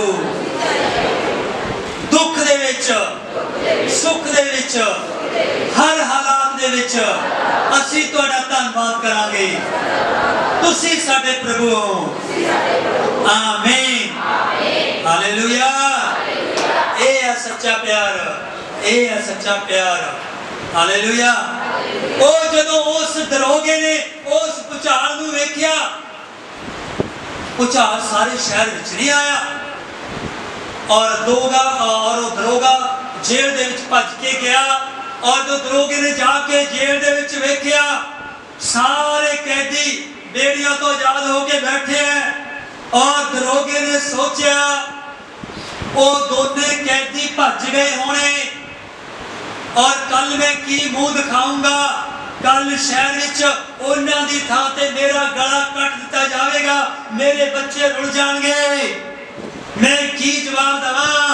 दुख दे विच, सुख दे विच, हर हालात दे विच असीं तुहाडा धन्नवाद करांगे। तुसी साडे प्रभु हो। आमीन, हालेलुया। ये है सच्चा प्यार, ये है सच्चा प्यार। हालेलुया। ओ जदों उस दरोगे ने उस भुचाल नूं वेखिया, भुचाल सारे शहर विच नहीं आया और दरोगा जेल दे विच भज के गया। और जो दरोगे ने जाके जेल दे विच वेखिया, सारे कैदी बेड़ियों तो आजाद होके बैठे हैं। और दरोगे ने सोचा वो दोने कैदी भज गए होने और कल मैं की मुंह दिखाऊंगा। कल शहर विच उन्हां दी थां ते मेरा गला कट दिता जाएगा, मेरे बच्चे रुल जाएंगे। मैं की जवाब देवां?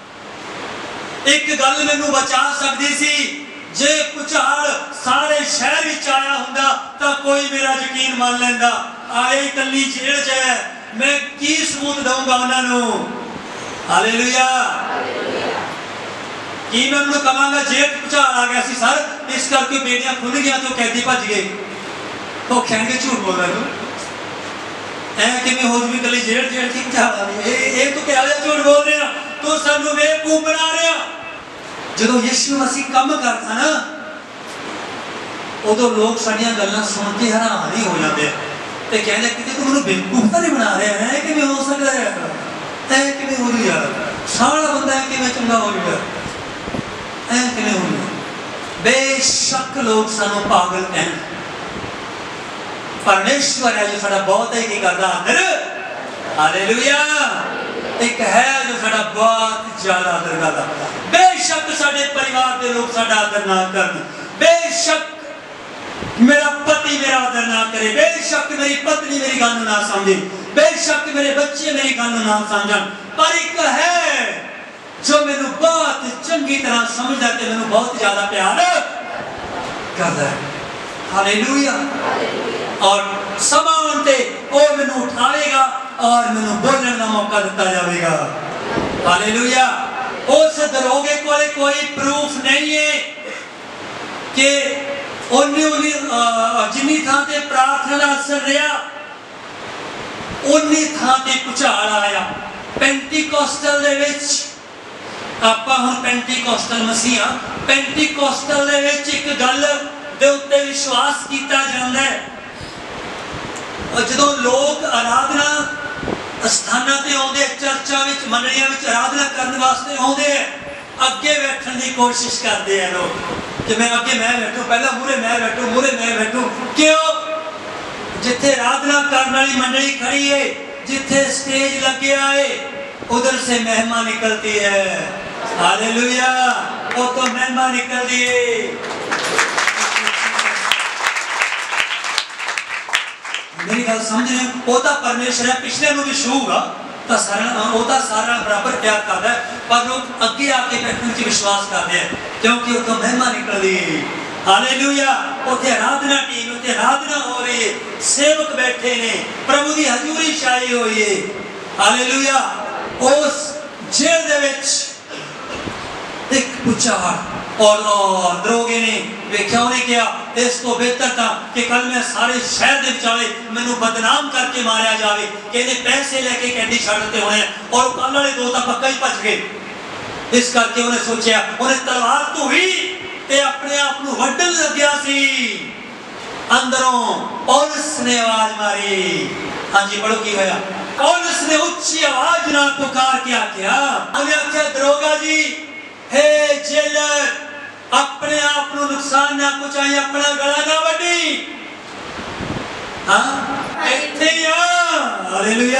एक गल मैनू बचा सकती सी, जे भुचाल सारे शहर विच आया हुंदा तां कोई मेरा यकीन मान लैंदा। आए कल्ली जेल च है, मैं की सबूत दूंगा उन्हां नूं? हालेलुया। कि मैं उन्होंने कहांगा जेल भुचाल आ गया सी सर, इस करके बेड़ियां खुल गई तो कैदी भज गए। तो कहेंगे झूठ बोल रहा तू, ऐ किवें हो जवी कली जेल जेल की भुचाल आ गई? ये तो क्या झूठ बोल रहे हैं, तू सानू बेवकूफ बना रहे हैं। जो यीशु मसीह कम करता ना, उदों लोग साडियां गल्लां सुन के हैरान ही हो जाते ते कहंदे कि तू मैनूं बेवकूफ तो नहीं बना रहा है? किवें हो सकदा है? ऐ किवें हो जू यार, सारा बंदा किवें चंगा हो जूगा? ऐ किवें हो जू? बेशक लोग सानू पागल कहन, परमेश्वर है जो साडा बहुत ही करदा आदर। हालेलुया। एक है जो साडा बहुत ज्यादा आदर करदा। बेशक साडे परिवार के लोग साडा आदर ना करन, बेशक मेरा पति मेरा आदर ना करे, बेशक मेरी पत्नी मेरी गल ना समझे, बेशक मेरे बच्चे मेरी गल ना समझन, पर एक है जो मैनू बहुत चंगी तरह समझदा ते मैनू बहुत ज्यादा प्यार करदा है। हालेलुया। और समान ते वो मैनू उठाएगा और मैनू बोलने का मौका दिता जाएगा। हालेलुया। उस दरोगे को कोई प्रूफ नहीं है कि जिन्नी थां ते प्रार्थना का असर रहा उन्नी थां ते भुचाल आया। पेंटीकोस्टल दे विच आपां हुण पेंटीकोस्टल मसीह हां, पेंटीकोस्टल दे विच एक गल दे उत्ते विश्वास किया जाता है। और जदों लोग आराधना स्थानां ते आउंदे, चर्चां विच मंडलियां विच आराधना करने वास्ते आउंदे, अगे बैठण की कोशिश करते हैं लोग कि मैं अगे मैं बैठूं, पहला मूहरे मैं बैठूं, मूहरे मैं बैठूं। क्यों? जिथे आराधना करने वाली मंडली खड़ी है, जिथे स्टेज लगे है, उधर से महिमा निकलती है। हालेलुया। वो तो महिमा निकलती है। मेरी गल समझ रहे? ओदा परमेश्वर है, पिछले नूं भी छूगा तो सारा बराबर प्यार करता है, पर लोग अगे आके बैठने की विश्वास करते हैं क्योंकि वो तो महिमा निकल रही है। हालेलुया। उत्थे आराधना टीम, उत्थे आराधना हो रही है, सेवक बैठे ने, प्रभु की हजूरी छाई हुई है। हालेलुया। उस जेल दे विच एक भुचाल और दरोगे ने वेख्या, उन्हें कहा इस तो बेहतर था कि कल मैं सारे शहर के विचाले मैनू बदनाम करके मारिया जाए, कहते पैसे लेके कैदी छड्डते होने और कल वाले दो तो पक्का ही भज गए। इस करके उन्हें सोचा, उन्हें तलवार तो ही ते अपने आप को वड्डन लग्या सी। अंदरों पौलुस ने आवाज मारी। हाँ जी, पढ़ो की होया। पौलुस ने उच्ची आवाज नाल पुकार के आख्या, उन्हें आख्या दरोगा जी, हे जेलर, अपने आप को नुकसान ना पहुंचाई, अपना गला ना वड्डी। हाँ इत्थे ही आ। हालेलुया।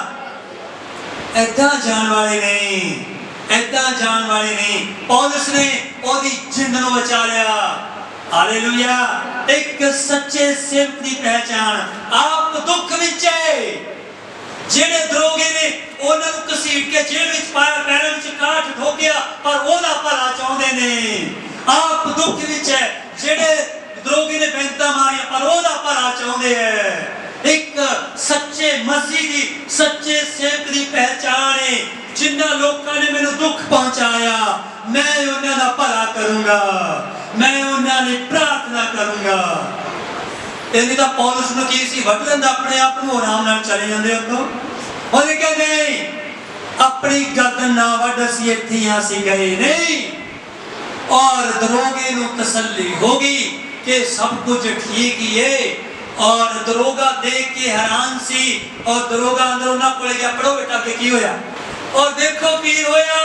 ऐदा जान वाले नहीं, ऐदा जान वाले नहीं। पौलुस ने ओदी जिंद नूं बचा लिया। हालेलुया। एक सच्चे सेवक की पहचान आप दुख विच है। जेड़े दरोगे ने उन्हां नूं घसीट के जेल विच पाया, पैरां विच काठ ठोकिया, पर ओदा भला चाहुंदे ने। आप दुख विच है, जेड़े दरोगे ने बैंता मारिया, पर ओदा भला चाहुंदे है। एक सच्चे मसीह दी सच्चे सेवक दी पहचान है। जिन्ना लोगों ने मैनू दुख पहुंचाया मैं उन्हां दा भला करूंगा, मैं उन्हां लई प्रार्थना करूंगा। इन्हीं दा पौलुस नूं की सी वढ लैंदा अपने आप नूं, आराम नाल चले जांदे उत्तों। उहने कहा नहीं अपनी गर्दन ना वढ, असीं इत्थे ही असीं गए नहीं। और दरोगे नूं तसल्ली होगी कि सब कुछ ठीक ही है। और दरोगा देख के हैरान सी और दरोगा अंदर उन्हां कोले गया, पढ़ो बेटा के की होया। और देखो की होया,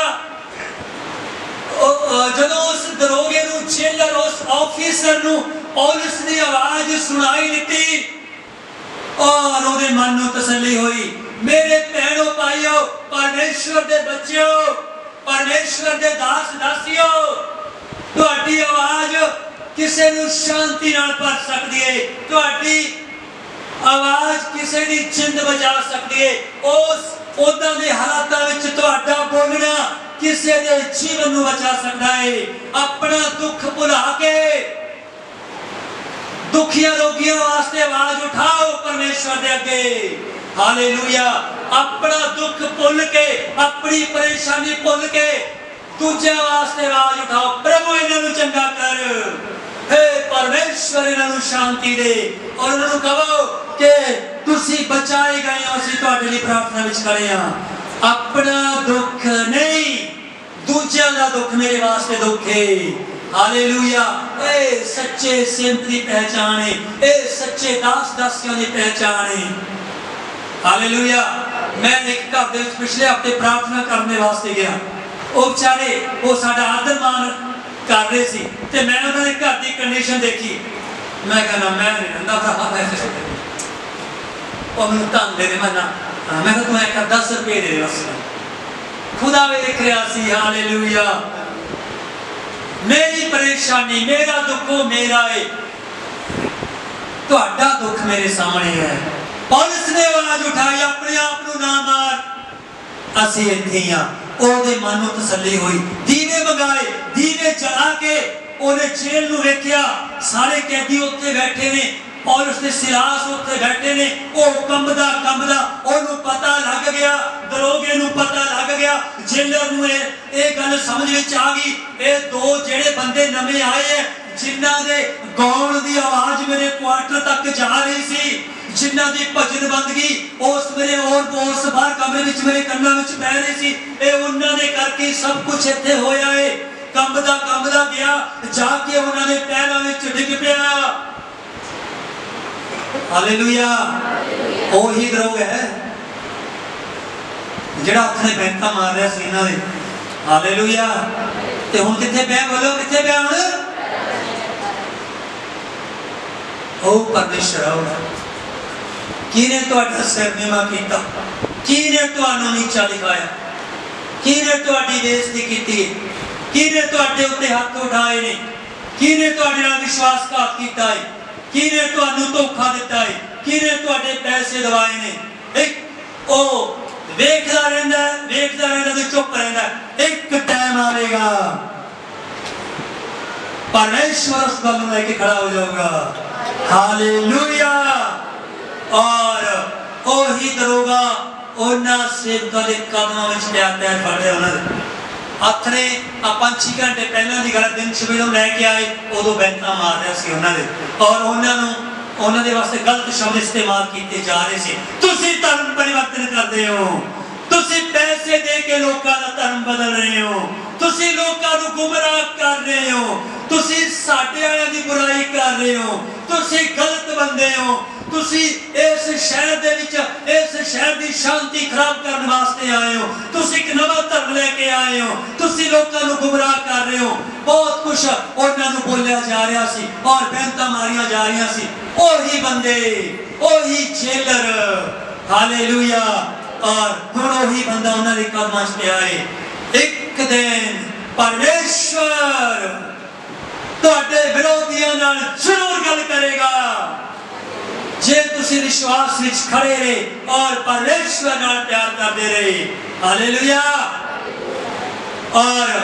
जदों उस दरोगे नूं जेलर उस ऑफिसर नूं पौलुस दी आवाज सुनाई दित्ती और उहदे मन नूं तसल्ली होई। मेरे भैणों भाइयों, परमेश्वर दे बच्चों, परमेश्वर दे दास दासियों, तुहाडी आवाज किसे नूं शांति नाल भर सकदी है, तुहाडी आवाज किसे दी जिंद बचा सकदी है। उस उदां दे हालातां विच तुहाडा बोलना किसे दे जीवन नूं बचा सकदा है। अपना दुख भुला के दुखिया रोगियों वास्ते आवाज उठाओ परमेश्वर दे अगे। हालेलुया। अपना दुख भुल के, अपनी परेशानी भुल के दूजे वास्ते आवाज उठाओ, प्रभु इन्हां नूं चंगा कर, हे परमेश्वर इन्हां नूं शांति दे। और उन्हां नूं कहो कि तुसी बचाए गए हो, असीं तुहाडे लई प्रार्थना विच खड़े हां। अपना दुख नहीं, दूजियां दा दुख मेरे वास्ते दुख है। हालेलुया। ए सच्चे सेवक दी पहचान है, ए सच्चे दास दासियों दी पहचान है। हालेलुया। मैं एक घर दे पिछले हफ्ते प्रार्थना करने वास्ते गया, वो बेचारे वो साडा आदर मान कर रहे सी ते मैं उन्होंने घर की कंडीशन देखी। मैं कहना मैं नहीं रहा भरा पैसे और मैं धन दे दे मना, मैं कहा तुम्हें एक 10 रुपये दे बस। खुदा वेख रहा सी। हालेलुया। मेरी परेशानी, मेरा दुख मेरा है, तुहाडा दुख मेरे सामने है। पौलुस ने आवाज उठाई, अपने आप नूं ना मार, असीं इत्थे ही हां। ओहदे मन नूं तसल्ली हुई। दीवे मंगाए, दीवे जला के ओहने जेल नूं वेखिया, सारे कैदी उत्थे बैठे ने, पौलुस ते सिलास उत्थे बैठे ने। ओह कंबदा कंबदा ओहनूं पता लग गया, दरोगे नूं पता लग गया, जेलर नूं ये गल समझ विच आ गई, ये दो जेड़े बंदे नवे आए हैं जिन्हां दे गाउण दी आवाज मेरे क्वार्टर तक जा रही सी, जिन्हां दी भजन बंदगी उस मेरे और उस बाहर कमरे विच मेरे कन्नां विच पै रही सी, ये उन्हां दे करके सब कुछ इत्थे होया है। कंबदा कंबदा गया, जाके उन्हां दे पैरां विच डिग पिया। हालेलुया। ओही दरोगा है जिहड़ा अपने बैंका मार रहा सी इन्हां दे। हालेलुया। ते हुण कित्थे पिया, बोलो कित्थे पिया हुण? ओ परमेश्वर, किने तुहाडा सिर नीवा कीता, किने तुहानूं नीचा दिखाया, किने तुहाडी बेइज्जती कीती, किने तुहाडे उत्ते हथ उठाए ने, किने तुहाडे नाल विश्वासघात कीता है, किने तुहानूं धोखा दिता है, किने तुहाडे पैसे दवाए ने। एक ओ वेखदा रहिंदा ते चुप रहिंदा, एक टाइम आवेगा परमेश्वर उस गल नूं लेके खड़ा हो जाऊगा। हालेलुया। और ओही दरोगा उन्हां सेवकां दे कदमां विच पैर फड़ लिया। उन्हां दे हथ ने 5-6 घंटे पहलां दी गल, दिन सवेरों लैके आए उदों बैंकां मार रहा सी उन्हां दे, और उन्हां दे वास्ते गलत शब्द इस्तेमाल किए जा रहे सी। तुसीं धर्म परिवर्तन करदे हो, तुसीं पैसे दे के लोकां दा धर्म बदल रहे हो, तुसीं लोकां नूं गुमराह कर रहे हो, तुसीं साडे वालियां दी बुराई कर रहे हो, तुसीं गलत बंदे हो, तुसीं इस शहर दे विच इस शहर दी शांति खराब करने वास्ते आए हो, तुसीं एक नवां धर्म लेके आए हो, तुसीं लोकां नूं गुमराह कर रहे हो। बहुत कुछ उन्हां नूं बोलिया जा रहा सी और बैंतां मारियां जा रही सी। ओही बंदे, ओही जेलर। हालेलुया। और हुण ओही बंदा उन्हां दे कदमां च पिया है। एक दिन परमेश्वर तुहाडे विरोधियां नाल जरूर गल करेगा जे तुसीं विश्वास विच खड़े रहे और परमेश्वर नाल प्यार करते रहे। हालेलुया। और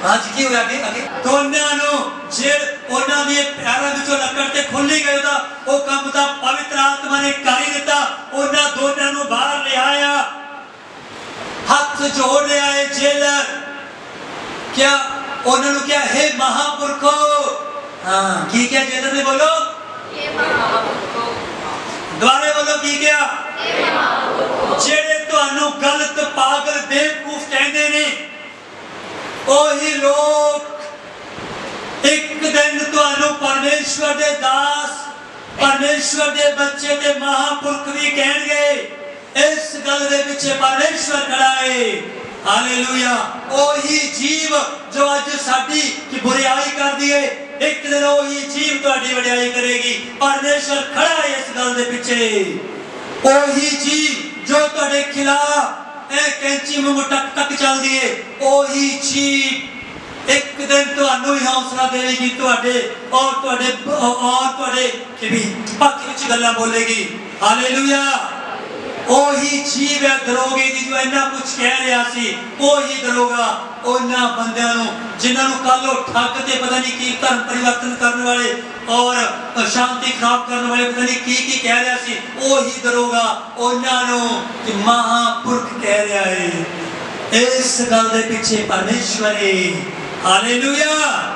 आज की होया अगे अगे दोनों नु जेल ਉਹਨਾਂ ਦੇ ਪੈਰਾਂ ਵਿੱਚੋਂ ਲੱਕੜ ਤੇ ਖੁੱਲੀ ਗਈ ਉਹਦਾ ਉਹ ਕੰਮ ਤਾਂ ਪਵਿੱਤਰ ਆਤਮਾ ਨੇ ਕਰ ਹੀ ਦਿੱਤਾ। ਉਹਨਾਂ ਦੋਨਾਂ ਨੂੰ ਬਾਹਰ ਲਿਆਇਆ, ਹੱਥ ਜੋੜ ਰਿਹਾ ਹੈ ਜੇਲਰ। क्या ਉਹਨਾਂ ਨੂੰ ਕਿਹਾ हे महापुरखो, हाँ की क्या जेलर ने बोलो हे महापुरखो, ਦੁਆਰੇ बोलो की क्या ਜਿਹੜੇ ਤੁਹਾਨੂੰ ਗਲਤ ਪਾਗਲ ਬੇਵਕੂਫ ਕਹਿੰਦੇ ਨੇ ਉਹੀ ਲੋਕ एक दिन तुहानू परमेश्वर दे दास, परमेश्वर दे बच्चे ते महापुरख भी कहणगे। इस गल दे पिछे परमेश्वर खड़ा है। हालेलुया। ओही जीव जो अज साडी की बुराई करदी है, एक दिन ओही जीव तुहाडी वडियाई करेगी। परमेश्वर खड़ा है इस गल दे पिछे। ओही जीव जो तुहाडे खिलाफ ए कैंची वांगू टक टक चलदी है, ओही जीव एक दिन तुहानू ही हौसला देगी, तुहाडे और तुहाडे कि भी पक्ष विच गल्लां बोलेगी। हालेलुया। ओही जीव है दरोगे दी जो इन्ना कुछ कह रहा सी, ओही दरोगा उन्हां बंदियां नू जिन्हां नू कल ओ ठग ते पता नहीं की धर्म परिवर्तन करने वाले और शांति खराब करने वाले पता नहीं की कह रहा सी, ओही दरोगा उन्हां नू कि महापुरख कह रहा है। इस गल दे पीछे परमेश्वर है। हालेलुया।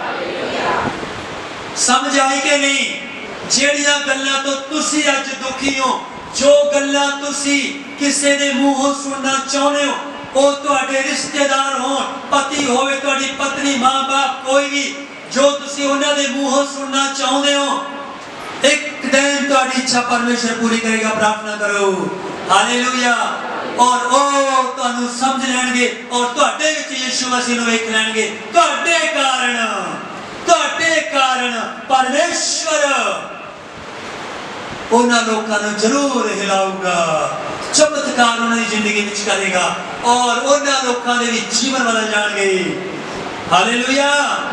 समझ आई कि नहीं? जेड़ियां गल्लां तो तुसी अज दुखी हो, जो गल्लां तुसी किसी दे मूंहों सुनना चाहते हो, वो तुहाडे रिश्तेदार हो, पति होवे, तुहाडी पत्नी, मां बाप, कोई भी जो तुसी उन्हां दे मूंहों सुनना चाहते हो, एक दिन तुहाडी इच्छा परमेश्वर पूरी करेगा। प्रार्थना करो। हालेलुया। और ओ तुहानू समझ लैणगे और तुहाडे विच यीशु मसीह नू वेख लैणगे। तुहाडे कारण परमेश्वर उन्हां लोकां नू जरूर हिलाऊगा, चमत्कार उन्हां दी जिंदगी विच करेगा और उन्हां लोकां दे विच जीवन बदल जाणगे। हालेलुया।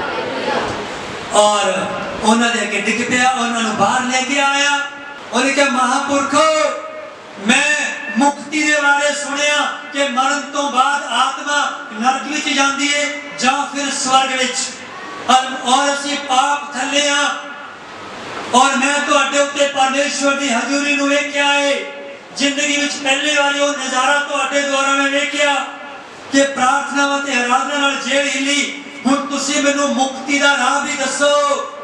और उन्हां दे अगे डिग पिया, उन्हां नू बाहर लेके आया। उन्हें कहा महापुरखो, मैं मुक्ति दे बारे सुनिया कि मरण तो बाद आत्मा नरक विच जांदी है जां फिर स्वर्ग विच, और असी पाप थल्ले हां और मैं तुहाडे उत्ते परमेश्वर दी हजूरी नू वेखिया है। जिंदगी विच पहले वाली वो नज़ारा तुहाडे द्वारा मैं वेखिया कि प्रार्थनावां ते आराधना नाल जेल हिली। हुण तुसी मैनू मुक्ति दा राह भी दसो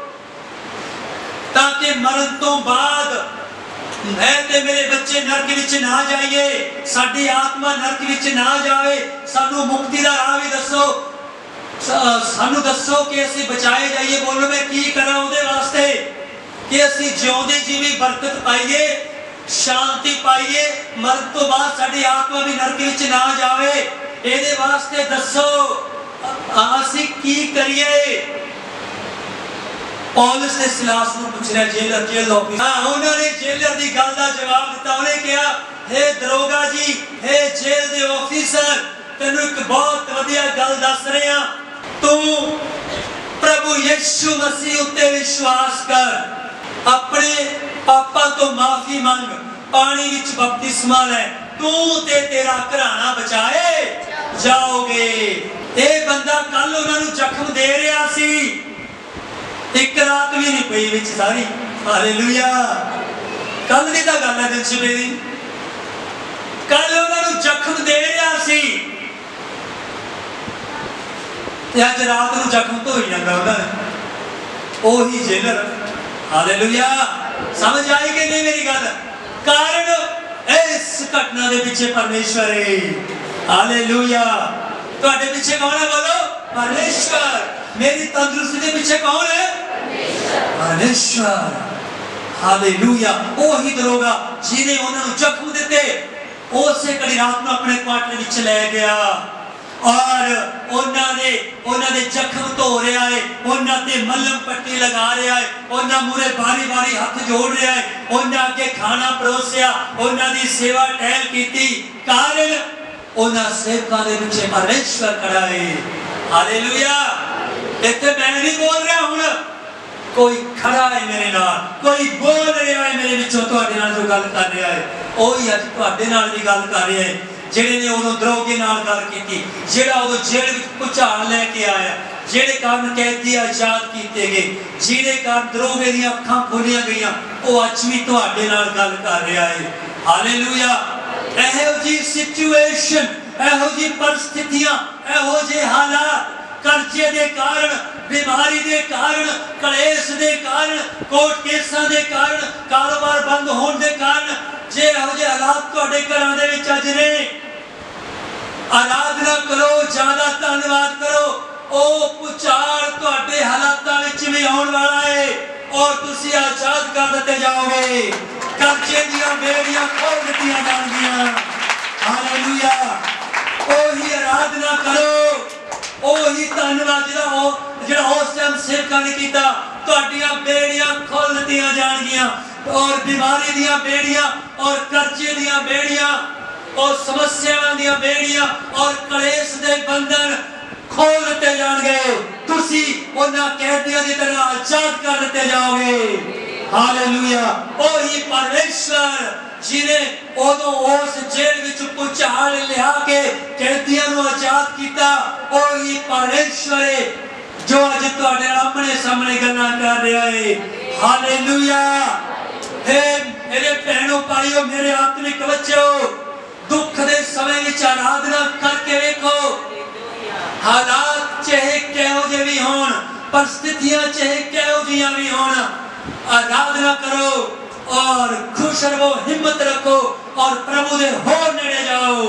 ताकि मरण तो बाद मैं ते मेरे बच्चे नरक विच ना जाइए, साडी आत्मा नरक विच ना जाए। सानू मुक्ति दा राह भी दसो, सानू दसो कि असीं बचाए जाइए। बोलो मैं की करा उहदे वास्ते कि असीं जिउंदे जीवी बरकत पाइए, शांति पाइए, मरण तो बाद साडी आत्मा भी नरक विच ना जाए। इहदे वास्ते दसो असीं की करिए। पौलुस ने सिलास को पूछ रहा जेलर जेल ऑफिसर। हाँ, उन्होंने जेलर की गल का जवाब दिता। उन्हें कहा हे दरोगा जी, हे जेल के ऑफिसर, तेनू एक बहुत वधिया गल दस रहे हैं। तू प्रभु यीशु मसीह उत्ते विश्वास कर, अपने पापा तो माफी मंग, पानी विच बपतिस्मा ले, तू ते तेरा घराना बचाए जाओगे। ये बंदा कल उन्होंने जख्म दे रहा सी, एक रात भी नहीं पई विच सारी। हालेलुया। कल दी तां गल है दिन सवेरे, कल उन्होंने जख्म दे रहा सी ते अज रात नूं जख्म धोई जांदा उन्होंने ओही जेलर। हालेलुया। समझ आई कि नहीं मेरी गल? कारण इस घटना दे पीछे परमेश्वर है। हालेलुया। तुहाडे पीछे कौन है? बोलो परमेश्वर। मेरी तंदुरुस्ती के पीछे कौन है? परमेश्वर। हालेलुया। ओही दरोगा जिन्हें उन्होंने जख्म दिते उसे कड़ी रात में अपने क्वार्टर विच ले गया और उन्होंने जख्म धो रहा है, उन्होंने मलम पट्टी लगा रहा है, उन्होंने मुरे बारी बारी हाथ जोड़ रहा है, उन्होंने अगे खाना परोसिया, उन्होंने सेवा टहल की। कारण उन्होंने सेवकां दे पीछे परमेश्वर खड़ा है। हालेलुया। इत्थे मैं नहीं बोल रहा हूं, कोई खड़ा है मेरे नाल, कोई बोल रहा है मेरे विचों तुहाडे नाल जो गल कर रहा है, ओही अज तुहाडे नाल भी गल कर रहा है। जिहड़े ने उदों दरोगे नाल गल कीती, जिहड़ा उदों जेल विच भुचाल लैके आया, ਜਿਹੜੇ ਕਾਰਨ ਕੈਦੀ ਆਜ਼ਾਦ ਕੀਤੇ ਗਏ, ਜਿਹਦੇ ਕਾਰਨ ਦਰੋਗੇ ਦੀਆਂ ਅੱਖਾਂ ਖੋਲੀਆਂ ਗਈਆਂ, ਉਹ ਅੱਜ ਵੀ ਤੁਹਾਡੇ ਨਾਲ ਗੱਲ ਕਰ ਰਿਹਾ ਹੈ। ਹਾਲੇਲੂਇਆ। ਇਹੋ ਜੀ ਸਿਚੁਏਸ਼ਨ, ਇਹੋ ਜੀ परिस्थितियां, ਇਹੋ ਜਿਹੇ हालात, कर्जे के कारण, बीमारी के कारण, कलेश के कारण, कोर्ट केसां के कारण, कारोबार बंद होने के कारण, जे ਇਹੋ ਜਿਹੇ हालात ਤੁਹਾਡੇ ਘਰਾਂ ਦੇ ਵਿੱਚ ਅੱਜ ਨੇ, आराधना करो, ज्यादा धन्यवाद करो। ਉਹ ਭੁਚਾਲ ਤੁਹਾਡੇ ਹਾਲਾਤਾਂ ਵਿੱਚ ਵੀ ਆਉਣ ਵਾਲਾ ਹੈ और ਤੁਸੀਂ आजाद कर ਦਿੱਤੇ ਜਾਓਗੇ। कर्जे ਦੀਆਂ ਬੇੜੀਆਂ ਖੋਲ ਦਿੱਤੀਆਂ ਜਾਣਗੀਆਂ। हालेलुया। ਉਹੀ आराधना करो, ਉਹੀ ਧੰਨਵਾਦ ਜਿਹੜਾ ਉਸ ਟਾਈਮ ਸੇਵਕਾਂ ਨੇ ਕੀਤਾ। ਤੁਹਾਡੀਆਂ ਬੇੜੀਆਂ ਖੋਲ ਦਿੱਤੀਆਂ ਜਾਣਗੀਆਂ और बीमारी ਦੀਆਂ ਬੇੜੀਆਂ और कर्जे ਦੀਆਂ ਬੇੜੀਆਂ और समस्यावां ਦੀਆਂ ਬੇੜੀਆਂ और कलेश ਦੇ ਬੰਧਨ खोल दिते जाएंगे। तुसी उन्हां कैदियां की तरह आजाद कर दिते जाओगे। हालेलुया। ओही परमेश्वर जिन्हें उदों उस जेल विच भुचाल लिया के कैदियां नूं आजाद किया, ओही परमेश्वर है जो अज तुहाडे आमने सामने गल्लां कर रहा है। हालेलुया। हे मेरे भैणों भाइयों, मेरे आत्मिक बच्चों, दुख दे समय विच आराधना करके वेखो। हालात चाहे किहो जे भी होण, परिस्थितियां चाहे किहो जिहियां भी होण, आराधना करो और खुश रहो, हिम्मत रखो और प्रभु दे होर नेड़े जाओ।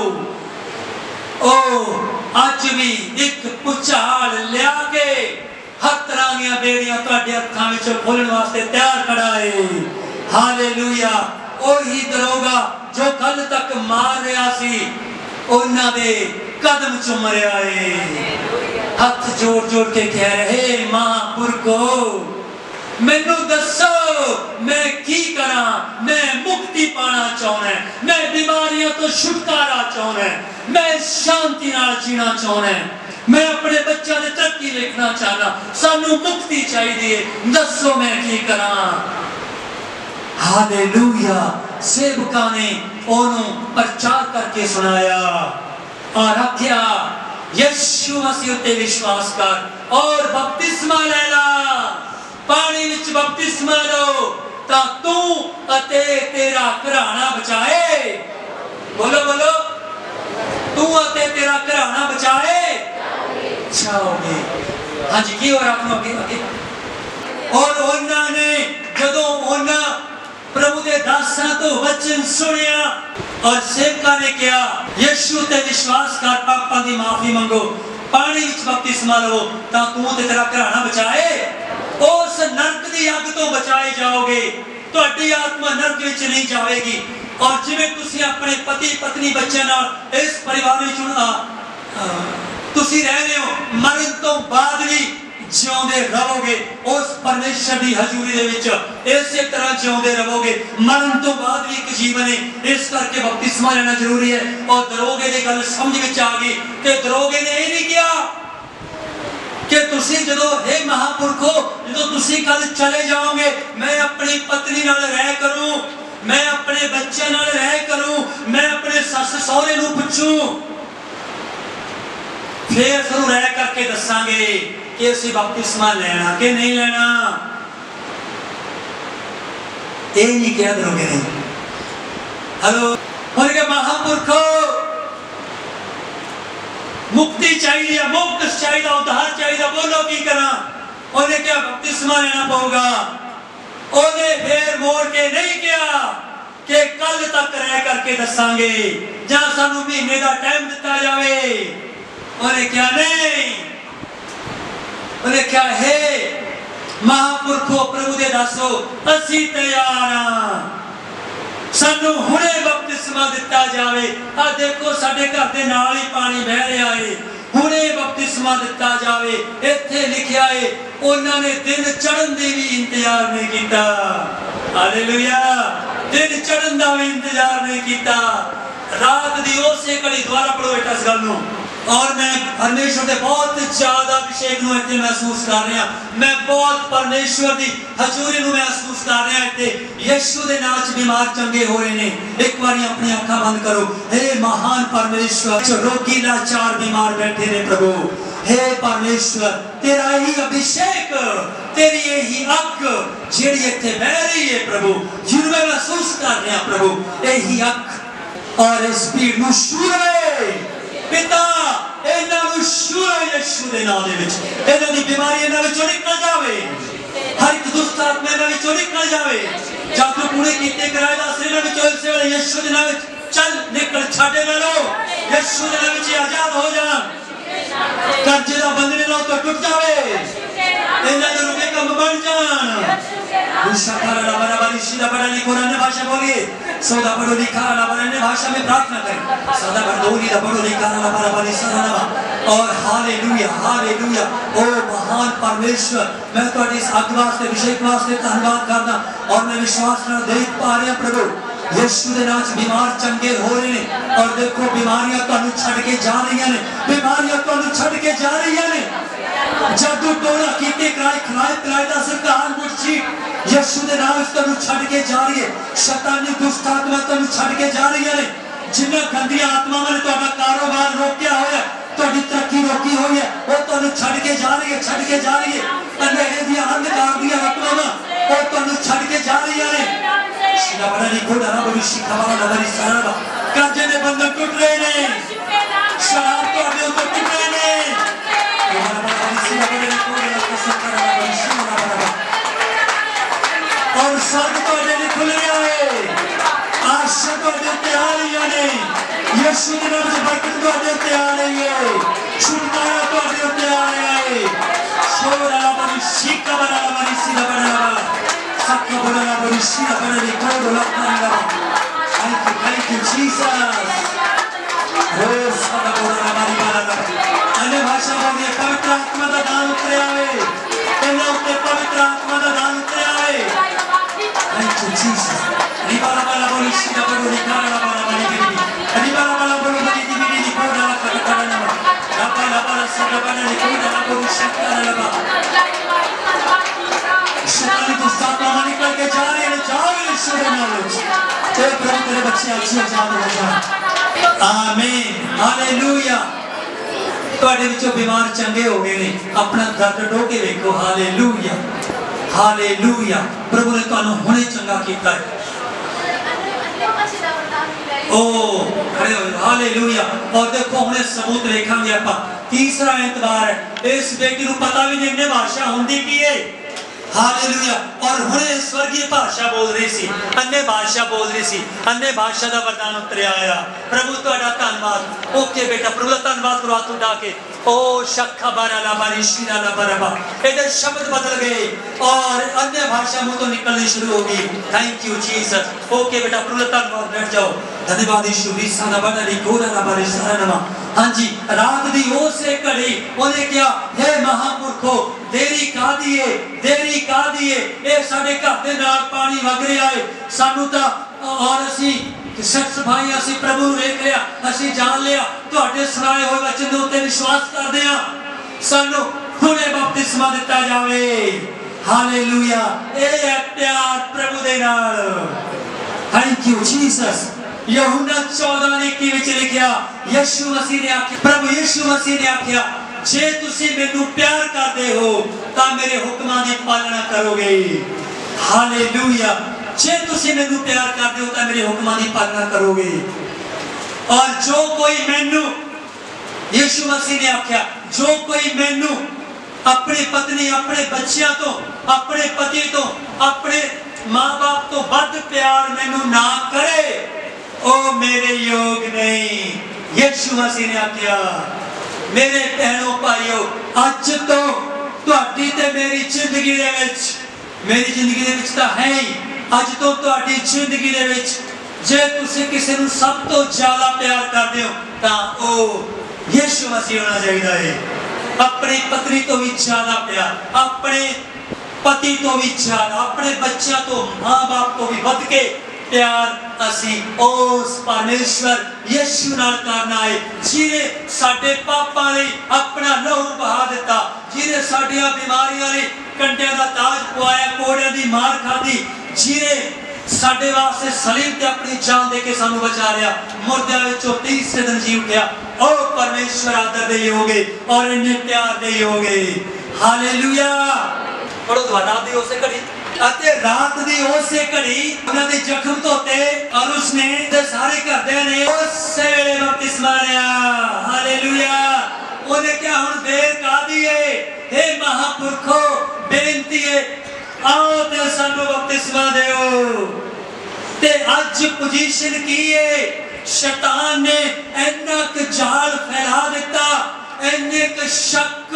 ओ अज भी एक भुचाल लिया के हर तरह दी बेड़ियां तुहाडे हत्थां विच खोलण वास्ते तैयार खड़ा है। हालेलुया। ओही दरोगा जो कल तक मार रहा सी, उन्हां दे कदम चुम रहा है, हाथ जोड़ जोड़ के कह रहे, महापुरखो मैनू दसो मैं की करा, मैं मुक्ति पाना चाहना, मैं बीमारियों तो छुटकारा चाहना, मैं शांति नाल जीना चाहना, मैं अपने बच्चों की तरक्की देखना चाहना, सानू मुक्ति चाहिए, दसो मैं की करा। हालेलुया। सेवका ने ओनू प्रचार करके सुनाया और आख्या, यीशु मसीह ते विश्वास कर और बपतिस्मा ले ला, पानी विच बपतिस्मा लो ता तू अते तेरा घराना बचाए। बोलो बोलो, तू अते तेरा घराना बचाए जाओगे। हाँ जी, की और आखो अगे अगे। और उन्होंने जदों उन्हां प्रभु के दासां तो वचन सुनिया और सेवका ने कहा, यीशु ते विश्वास कर, पापां दी माफी मंगो, पानी विच बपतिस्मा लो तां तू ते तेरा घराना बचाए। उस नरक दी अग तो बचाए जाओगे, तुहाडी आत्मा नरक विच नहीं जाएगी। और जिवें तुसीं अपने पति पत्नी बच्चों नाल इस परिवार विच तुसीं रह रहे हो, मरण तो बाद भी जिउंदे रहोगे उस परमेश्वर की हजूरी दे विच, इसे तरह जिउंदे रहोगे। मरण तो बाद भी एक जीवन है, इस करके बपतिस्मा लेना जरूरी है। और दरोगे की गल समझ विच आ गई कि दरोगे ने यह नहीं किया कि तुसी जदों हे महापुरखो जदों तुसी कल चले जाओगे, मैं अपनी पत्नी नाल रह करूं, मैं अपने बच्चे नाल रह करूं, मैं अपने सस सहुरे नूं पुछूं, फिर फिर रह करके दसांगे कि असीं बपतिस्मा लेना कि नहीं लेना। ये नहीं कह दरोगे ने। हेलो, उन्हें महापुरखो मुक्ति चाहिए, मोक्ष चाहिए, उद्धार चाहिए, बोलो की करा। उन्हें क्या बपतिस्मा लेना पड़ेगा। उन्हें फिर मोड़ के नहीं किया कि कल तक रह करके दसांगे या सानू महीने का टाइम दिता जाए। उन्हें क्या नहीं, उन्हें क्या है महापुरखो प्रभु दे दसो असी तैयार हां, सानू हुणे बपतिस्मा दिता जाए। आ देखो साडे घर दे नाल ही पानी बह रहा है, हुणे बपतिस्मा दिता जाए। इत्थे लिखिया है उन्होंने दिन चढ़न दी भी इंतजार नहीं किया। हालेलुया। दिन चढ़न दा भी इंतजार नहीं किया। रात दी उसे घड़ी दोबारा पढ़ो बेटा इस गल नूं। और मैं परमेश्वर के बहुत ज्यादा अभिषेक नूं इत्थे महसूस कर रहा, मैं बहुत परमेश्वर की हजूरी नूं महसूस कर रहा। इत्थे यीशु दे नाम च बीमार चंगे हो रहे ने। एक बार अपनी आंखां बंद करो। हे महान परमेश्वर, रोगी लाचार बीमार बैठे ने प्रभु, हे परमेश्वर तेरा ही अभिषेक, तेरी यही अग जेड़ी इत्थे बह रही है प्रभु, जिन्हें मैं महसूस कर रहा प्रभु, यही अग और इस भीड़ नूं छूवे पिता, इन्हां नूं छूवे यीशु दे नाम दे विच, इन्हां दी बीमारी इन्हां विचों निकल जावे, हर एक दुष्ट आत्मा इन्हां विचों निकल जावे, जादू पूरे कीते कराए दा असर इन्हां विचों इस वेले यीशु दे नाम विच चल निकल छाड़े ना लो, यीशु दे नाम विच आजाद हो जा, कर्जे दा बंधन इन्हां तो टूट जावे, इन्हां दे रुके कम बन जान। उशाखारा बराबर इसीदा बड़ा लिखो अन्य भाषा बोलिए, सौदा बड़ो लिखा अन्य भाषा में प्रार्थना करें, सदा बड़ोली दा बड़ो लिखा बराबर इसाना और हालेलुया हालेलुया। ओ महान परमेश्वर, मैं तो इस अग वास्ते अभिषेक वास्ते धन्यवाद करदा और मैं विश्वास नाल देख पा रहा प्रभु यीशु दे नाम च बीमार चंगे हो रहे हैं और देखो बीमारियां तुहानू छड़ के जा रही ने, बीमारियां तुहानू छड़ के जा रही ने, जादू टोना कीते कराए खिलाए पिलाए दा सरकार मुर्शी यीशु दे नाम च तुहानू छड़ के जा रही है, शैतानी दुष्ट आत्मा तुहानू छड़ के जा रही ने, जिन्हां गंदियां आत्मावां ने तुहाडा कारोबार रोकिया होया, तुहाडी तरक्की रोकी हुई है, वो तुहानू छड़ के जा रही है, छड़ के जा रही है, अंधेरे दी अंधकार दी आत्मावां वो तुहानू छड़ के जा रही ने, शिला बड़ा लिखो ना भविष्य खबरा नवरी सारा कर्जे दे बंधन टूट रहे ने, शराब तुहाडे उते टूट रहे ने, तुम्हारा बड़ा शिला बड़ा लिखो ना कसम करा भविष्य ना बड़ा और स्वर्ग तुहाडे लिए खुल गया है, आशीष तुहाडे उते आ रही ने, यीशु दे नाम च बरकत तुहाडे उते आ रही है, छुटकारा तुहाडे उते आ रहा है, शोरा भविष्य खबरा नवरी शिला बड़ा Sakka bana barishina bana likoro lakana. Thank you Jesus. Oh sada bana bari bana. अन्य भाषा बोलिए पवित्र आत्मा का दान उतरे आवे, इन्हें उतरे पवित्र आत्मा का दान उतरे आवे। Thank you Jesus. रिबाला बाला बोलिशिना बनो लिखाना बाला बनी बिनी. रिबाला बाला बोलो बनी बिनी लिखोना lakana kana nama. लाबाला बाला sada bana लिखोना lakoro shakana laba. शैतानी दुष्ट आत्मा निकल के जा रहे हैं, जाओ यीशु के नाम में, तेरे प्रभु तेरे बच्चे अच्छे आजाद हो जाए, आमीन हालेलुया। तुहाडे विचों बीमार चंगे हो गए ने, अपना दर्द ढो के देखो, हालेलुया हालेलुया। प्रभु ने तुहानू हुणे चंगा कीता है, ओ खड़े हो हालेलुया। और देखो हुणे सबूत देखांगे आपां, तीसरा एतवार है, इस बेटी नू पता भी नहीं भाषा हुंदी की है, हालेलुया। और हुणे स्वर्गीय भाषा बोल रही सी, अन्य भाषा बोल रही सी, अन्य भाषा का वरदान उतरे आया। प्रभु तुहाडा धन्यवाद। ओके बेटा प्रभु का धन्यवाद करो, हाथ उठा के। ओ शक्खा बारा ला बारी शीरा ला बरबा, इधर शब्द बदल गए और अन्य भाषा मुंह तो निकलनी शुरू होगी। Thank you Jesus. ओके बेटा प्रभु का धन्यवाद, बैठ जाओ। धन्यवाद यीशु रीसा ना बड़ा लिखोरा ना बारी सारा नमा। हाँ जी, रात दी ओ से घड़ी उन्हें क्या, हे महापुरखो देरी का दिए, देरी का दिए, ए साडे घर दे नाल पानी वग रिहा है, सानू तां और असी सख्त भाई असी प्रभु वेख लिया, असी जान लिया, तुहाडे सुनाए होए वचन दे उत्ते विश्वास करदे हां, सानू हुणे बपतिस्मा दिता जावे। हालेलुया। ए है प्यार प्रभु दे नाल। Thank you Jesus. यूहन्ना 14:21 विच लिखिया, यीशु मसीह ने आख्या, प्रभु यीशु मसीह ने आख्या, जे तुसी मैनू प्यार करदे हो तां मेरे हुक्मां दी पालना करोगे। हालेलुया। जे तुसी मैनू प्यार करदे हो तां मेरे हुक्मां दी पालना करोगे। और जो कोई मैनू, यीशु मसीह ने आख्या, जो कोई मैनू अपनी पत्नी, अपने बच्चियां तो, अपने पति तो, अपने मां बाप तो बद प्यार मैनू ना करे, ओ मेरे योग नहीं। यीशु मसीह ने आख्या, मेरे बहनों भाइयों, अज तो तुहाडी ते मेरी जिंदगी दे विच, मेरी जिंदगी दे विच तां है ही, अज तो तुहाडी जिंदगी दे विच जे तुसीं किसी नूं सब तो ज्यादा प्यार करदे हो तां ओ यीशु मसीह होना चाहिए है। अपनी पत्नी तो भी ज्यादा प्यार, अपने पति तो भी ज्यादा, अपने बच्चों तो, मां बाप तो भी वध के प्यार असी उस परमेश्वर यीशु नाल करना है, जिन्हें साडे पापां लई अपना लहू बहा दिता, जिन्हें साडियां बीमारियां लई कंटियां दा ताज पवाया, कोड़ियां दी मार खादी, जिन्हें साडे वास्ते सलीब ते अपनी जान दे के सानू बचा लिया, मुर्दियां विचों तीसरे दिन जी उठा। ओ परमेश्वर आदर दे योगे और इन्ने प्यार दे योगे। हालेलुया। पढ़ो दोबारा दी उसे घड़ी अते रात दी उसे घड़ी उन्हां दे जख्म धोते और उसने ते सारे घरदे ने उसे वेले बपतिस्मा लिया। हालेलुया। ओने क्या हुण देर कादी है? हे महापुरखो बेनती है आओ ते सानू बपतिस्मा देओ। ते अज पोजीशन की है? शैतान ने इन्ना क जाल फैला दिता, इन्ने क शक,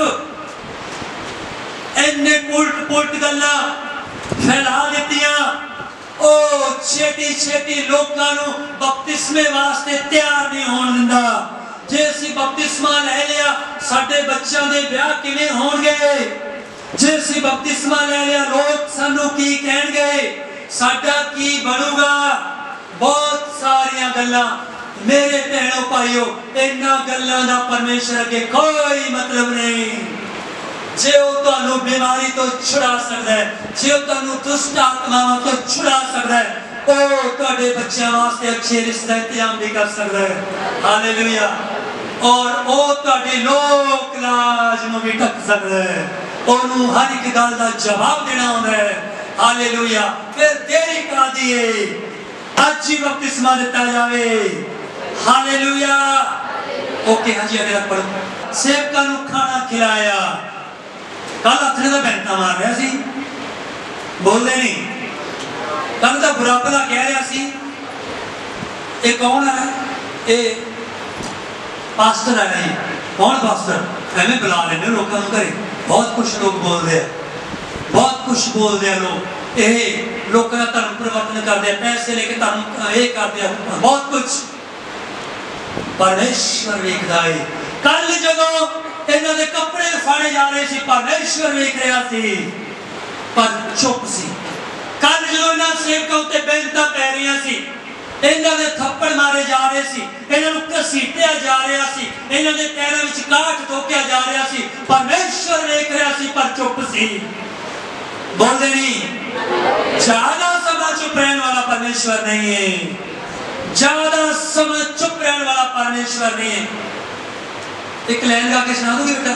इन्ने पुलट गल्लां फैला दित्तियां। ओ छेती छेती लोकां नूं बपतिस्मे वास्ते तैयार नहीं होण दिंदा। जे असीं बपतिस्मा ले लिया साडे बच्चों दे ब्याह किवें होणगे? जे असीं बपतिस्मा ले लिया लोग सानू की कहणगे? साडा की बनूगा? बहुत सारियां गल्लां मेरे भैणों भाइयों, इन्हां गल्लां दा परमेश्वर अगे कोई मतलब नहीं। जे वो तुहानू बीमारी तो छुड़ा सकता है, जे वो तुहानू दुष्ट आत्मावां तो छुड़ा सकता है, ओ तुहाडे बच्चों वास्ते अच्छे रिश्ते दा इंतजाम भी कर सकता है। हालेलुया। और ओ तुहाडी लोक लाज नूं भी ढक सकता है, ओनू हर एक गल दा जवाब देना आउंदा है। हालेलुया। फिर देरी कादी है? अज ही बपतिस्मा दिता जावे। हालेलुया। ओके हाँ जी, अगला पढ़ो। सेवकां नूं खाना खिलाया। कल हथने का बैंता मार रहा सी, बोलते नहीं। कल तो बुरा भला कह रहा सी। ये कौन है? ये पास्टर है जी। कौन पास्टर? एवं बुला लेने लोगों को घरे। बहुत कुछ लोग बोलते हैं, बहुत कुछ बोलते हैं लोग। ये लोगों का धर्म परिवर्तन करते हैं, पैसे लेके धर्म ये करते हैं, बहुत कुछ। परमेश्वर वेखदा है। कल जदों इन्हां दे कपड़े फाड़े जा रहे सी, परमेश्वर वेख रहा सी पर चुप सी। कल जदों इन्हां सेवकां उत्ते बेंतां पै रहीआं सी, इन्हां दे थप्पड़ मारे जा रहे सी, इन्हां नूं घसीटिया जा रहा सी, इन्हां दे पैरां विच काठ ठोकिया जा रहा सी, परमेश्वर वेख रहा सी पर चुप सी। बोलदे नहीं। ज्यादा समय चुप रहने वाला परमेश्वर नहीं है। ज्यादा समय चुप रहने वाला परमेश्वर नहीं है। एक लाइन गा के सुना दोगे बेटा?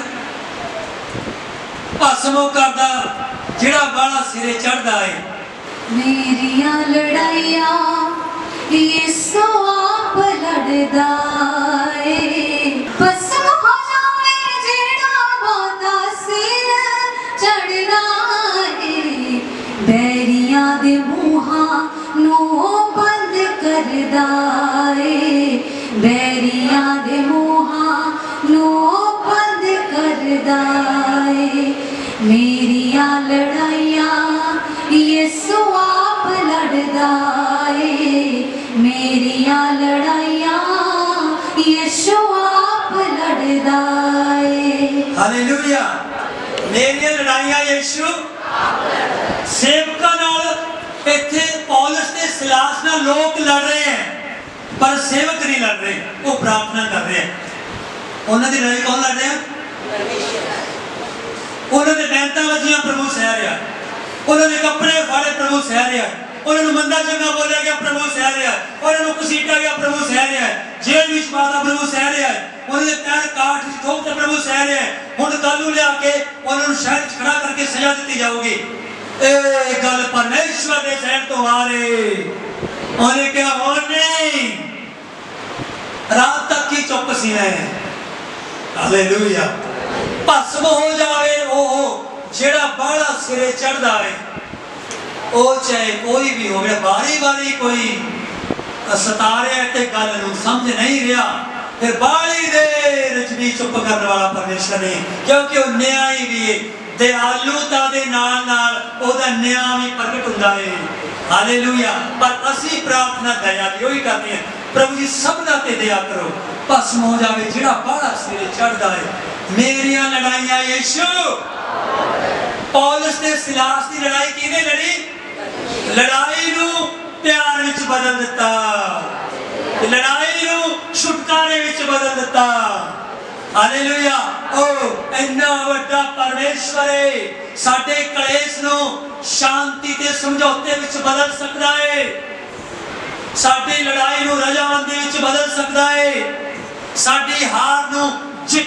भस्म करदा जिहड़ा बाला सिरे चढ़दा है। मेरिया लड़ाइया यीशु आप लड़दा है। भस्म हो जावे जिहड़ा बाला सिर चढ़दा है। बैरियां दे मुहां नूं बंद करदा है। बैरियां दे मुहां नूं बंद करदा है। मेरिया लड़ाइया यीशु आप लड़दा है। मेरिया लड़ाइया यीशु आप लड़दा है। हालेलुया। मेरिया लड़ाइया यीशु सेवकां नाल इत्थे पौलुस ते सिलास नाल लोग लड़ रहे हैं, पर सेवक नहीं लड़ रहे, वो प्रार्थना कर रहे हैं। उन्होंने लड़ाई कौन लड़ रहे हैं? उन्होंने बैंतां वजियां प्रभु सह रहा, उन्होंने कपड़े फाड़े प्रभु सह रहा, उन्होंने मंदा चंगा बोलिया गया प्रभु सह रहा, उन्होंने घसीटा गया प्रभु सह रहा, जेल विच पाता प्रभु सह रहा, उन्होंने पैर काट ठोकते प्रभु सह रहा। हुण कल नूं लिया के उन्होंने शहर खड़ा करके सजा दी जाऊगी। ए गल परमेश्वर दे शहर तो आ रहे। उन्हें क्या नहीं, रात तक ही चुप सी है। हालेलुया। भस्म हो जावे ओ जेड़ा बाला सिरे चढ़दा है, ओ चाहे कोई भी हो, बारी बारी कोई सता रहा ते गल नूं समझ नहीं रहा, फिर बाली देर भी चुप करने वाला परमेश्वर है, क्योंकि वो न्यायी भी है। दयालुता दे नाल नाल ओदा न्याय भी प्रगट हुंदा है। हालेलुया। पर असी प्रार्थना दया दी ओही करते हैं, प्रभु जी सबना ते दया करो, भस्म हो जावे जिहड़ा बाला सिरे चढ़दा है। मेरिया लड़ाइयां यीशु। पौलुस ने सिलास की लड़ाई किने लड़ी? लड़ाई नूं प्यार विच बदल दिता, लड़ाई नूं छुटकारे विच बदल दिता। हालेलुया। ओ इन्ना वड्डा परमेश्वर है, साडे कलेश नूं शांति ते समझौते विच बदल सकदा है, साडी लड़ाई नूं रजामंदी विच बदल सकदा है।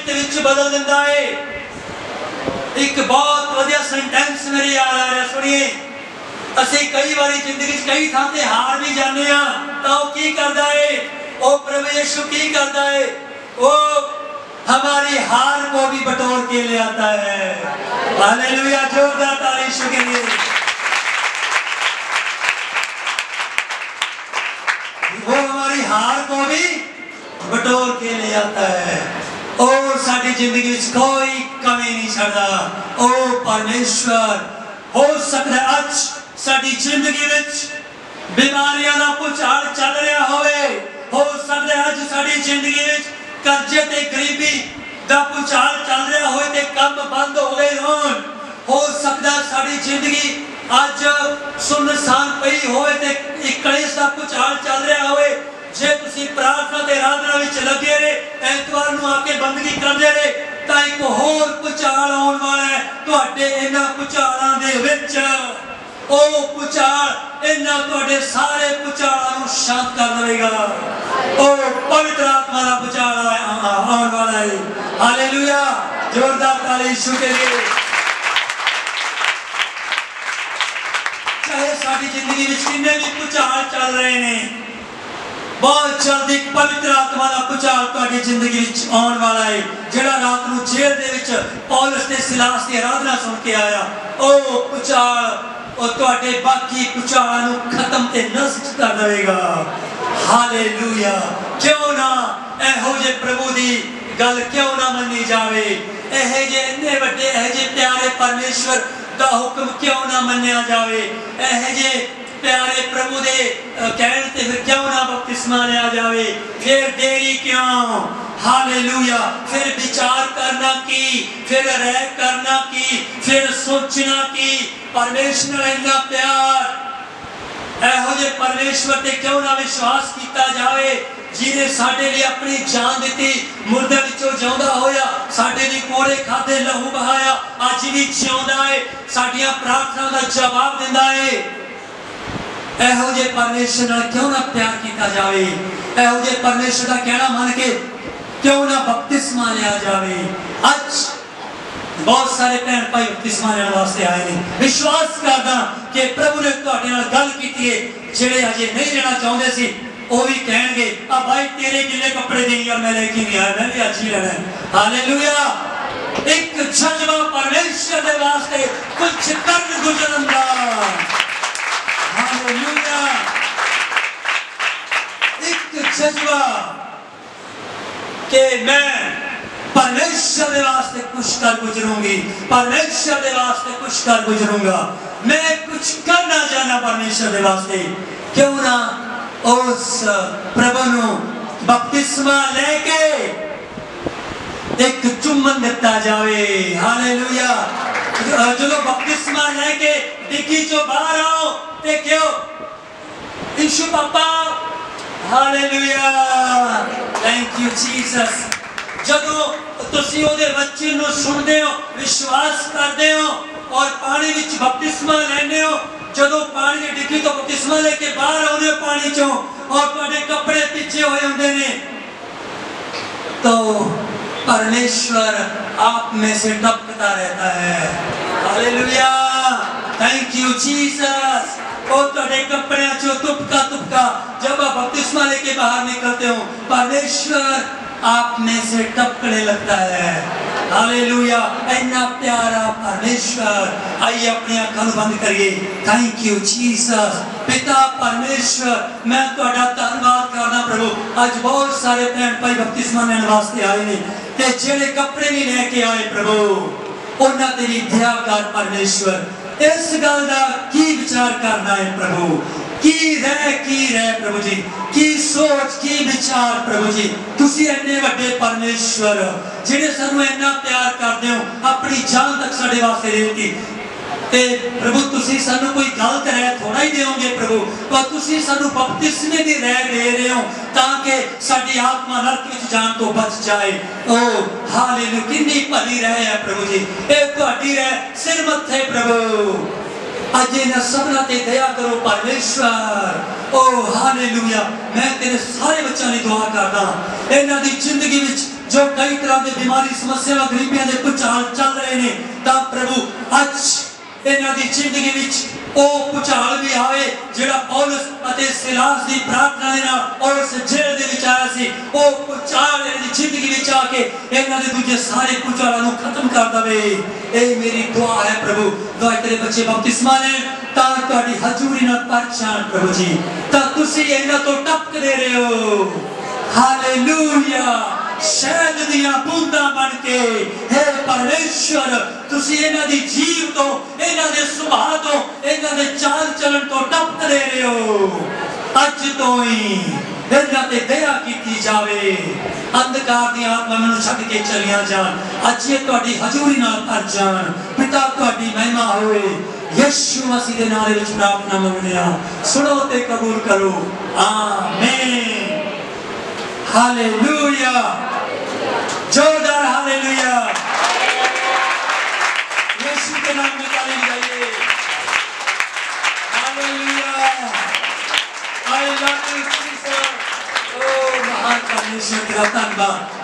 मिनट विच बदल दिंदा है। एक बहुत वधिया सेंटेंस मेरे याद आ रहा, सुनिए। असीं कई बारी जिंदगी कई थां ते हार भी जाने आ, तां ओह की करदा है? ओ प्रभु यीशु की करदा है? ओ हमारी हार को भी बटोर के ले आता है। हालेलुया, जोरदार ताली यीशु के लिए। वो हमारी हार को भी बटोर के ले आता है और साडी जिंदगी में कोई कमी नहीं छड्डदा। ओ परमेश्वर, हो सकदा अज साडी जिंदगी में बीमारियां दा भुचाल चल रहा होवे, हो सकदा अज साडी जिंदगी में कर्जे ते गरीबी दा भुचाल चल रहा होए ते काम बंद हो गए होण, हो सकदा साडी जिंदगी अज सुनसान पई होए ते एक कलेश दा भुचाल चल रहा होए। जे तुसी प्रार्थना ते आराधना विच लगे रहे, ऐतवार नूं आके बंदगी करदे रहे, तां एक होर भुचाल आउण वाला है तुहाडे इन्हां भुचालां दे विच। ओ भुचाल इन्हां तुहाडे सारे भुचालां नूं शांत कर देवेगा। ओ पवित्र आत्मा दा भुचाल आउण वाला है। हालेलुया, जोरदार ताली यीशु के लिए। चाहे साडी जिंदगी विच किन्ने भी भुचाल चल रहे ने, बहुत जल्दी पवित्र आत्मा दा भुचाल तुहाडी जिंदगी विच आउण वाला है। जेड़ा रात नूं जेल दे विच पौलुस ते सिलास दी आराधना सुन के आया, ओ भुचाल ओ तुहाडे बाकी भुचालां नूं खत्म ते नष्ट कर देवेगा। हालेलुया, क्यों ना एहो जे प्रभु दी गल क्यों ना मन्नी जावे, एहे जे इन्ने वड्डे एहे जे प्यारे परमेश्वर दा हुक्म क्यों ना मन्निया जावे, एहे जे प्यारे प्रभु दे कहण ते फिर क्यों ना बपतिस्मा लिया जावे। फिर देरी क्यों? हालेलुया, फिर विचार करना की, फिर रह करना की, फिर सोचना की। परमेश्वर इन्ना प्यार, एहो जे परमेश्वर ते क्यों ना विश्वास किया जावे जिन्हें साडे लिए अपनी जान दी, मुर्दे विचों जिउंदा होया साडे लिए कोड़े खादे लहू बहाया, अज भी जिउंदा है, साडियां प्रार्थना दा जवाब दिंदा है। एहो जे परमेश्वर नाल क्यों ना प्यार किया जावे, एहो जे परमेश्वर दा कहना मन के क्यों ना बपतिस्मा लिया जावे। अज बहुत सारे भैन भाई बपतिस्मा लेने वास्ते आए ने। विश्वास करदा कि प्रभु ने तुहाडे नाल गल कीती है। जेड़े अजे नहीं लेना चाहुंदे सी वो भी कहेंगे, आ भाई तेरे गिले कपड़े देनी और मैं लेके नहीं आया, मैं भी आज ही लेना है। हालेलुया, एक जज्बा परमेश्वर दे वास्ते कुछ कर गुजरन दा। हालेलुया, एक जज्बा कि मैं परमेश्वर दे वास्ते कुछ कर गुजरूंगी, परमेश्वर दे वास्ते कुछ कर गुजरूंगा, मैं कुछ करना चाहना परमेश्वर दे वास्ते। क्यों ना उस प्रभु नूं बपतिस्मा लेके एक चुम्बन दिता जावे। हालेलुया, जो बपतिस्मा लेके डिग्गी चो बाहर आओ ते क्यों यीशु पापा, हालेलुया, थैंक यू जीसस। जदों तुसीं उहदे वचन नूं सुनदे हो, विश्वास करदे हो और पानी विच बपतिस्मा लैंदे हो, जदों पानी दी डिग्गी तो बपतिस्मा लेके बाहर आउंदे हो पानी चों और तुहाडे कपड़े पीछे होए हुंदे ने, तो परमेश्वर आप में से टपकता रहता है। Hallelujah, thank you Jesus. और तुहाडे कपड़ियां चों तुपका तुपका जब आप बपतिस्मा लेके बाहर निकलते हो, परमेश्वर आप में से टपकने लगता है। हालेलुया, इतना प्यारा परमेश्वर। आइए अपनी आंखों बंद करिए। Thank you Jesus. पिता परमेश्वर, मैं तुहाडा धन्यवाद करना प्रभु। आज बहुत सारे भैन भाई बपतिस्मा लेने वास्ते आए ने ते जेड़े कपड़े भी लेके आए प्रभु, उन्हां ते भी दया कर परमेश्वर। इस गल दा की विचार करना है प्रभु, की रह प्रभु जी, की सोच की विचार प्रभु जी। तुसी इन्ने वड्डे परमेश्वर जिहड़े सानू इन्ना प्यार करदे हो, अपनी जान तक साडे वास्ते दे दित्ती ते प्रभु तुसी सानू कोई गलत रह थोड़ा ही देओगे प्रभु, पर तुसी सानू बपतिस्मे दी रह दे रहे हो ताकि साडी आत्मा नरक विच जाण तो बच जाए। ओ हालेलुया, कितनी भली रह है प्रभु जी, ए तुहाडी रह सिर मत्थे प्रभु। आज इन सबना ते दया करो परमेश्वर। ओ हालेलुया, मैं तेरे सारे बच्चों की दुआ करदा, इन्हां दी जिंदगी विच जो कई तरह की बीमारी समस्या गरीबियां के भुचाल चल रहे हैं, तो प्रभु अज इन्हां दी जिंदगी विच ओ भुचाल भी आवे जिहड़ा पौलुस अते सिलास दी प्रार्थना दे नाल और उस जेल दे विच आया सी। ओ भुचाल इन्हां दी जिंदगी विच आके इन्हां दे दूजे सारे भुचालां नूं खत्म कर दवे। ए मेरी दुआ है प्रभु, दुआ तेरे बच्चे बपतिस्मा ने तां तुहाडी हजूरी नाल पहचान प्रभु जी, तां तुसीं इन्हां तो टपकदे रहो। हालेलुया। शहद दिया बूंदा बन के हे परमेश्वर तुसी इन्हां दी जीव तो, इन्हां दे सुभाव तो, इन्हां दे चाल चलन तो टपकदे रहो। अज तो ही इन्हां ते दया कीती जावे, अंधकार दी आत्मा मैनूं छड्ड के चलियां जान। अज ये तुहाडी हजूरी नाल भर जान। पिता तुहाडी महिमा होए। यीशु मसीह दे नाम विच प्रार्थना मंगदे हां, सुनो ते कबूल करो। आमीन। हालेलुया। जोरदार हालेलुया। यीशु के नाम में ताली बजाइए। Hallelujah. I love you Jesus. ओ महान परमेश्वर तेरा धन्यवाद।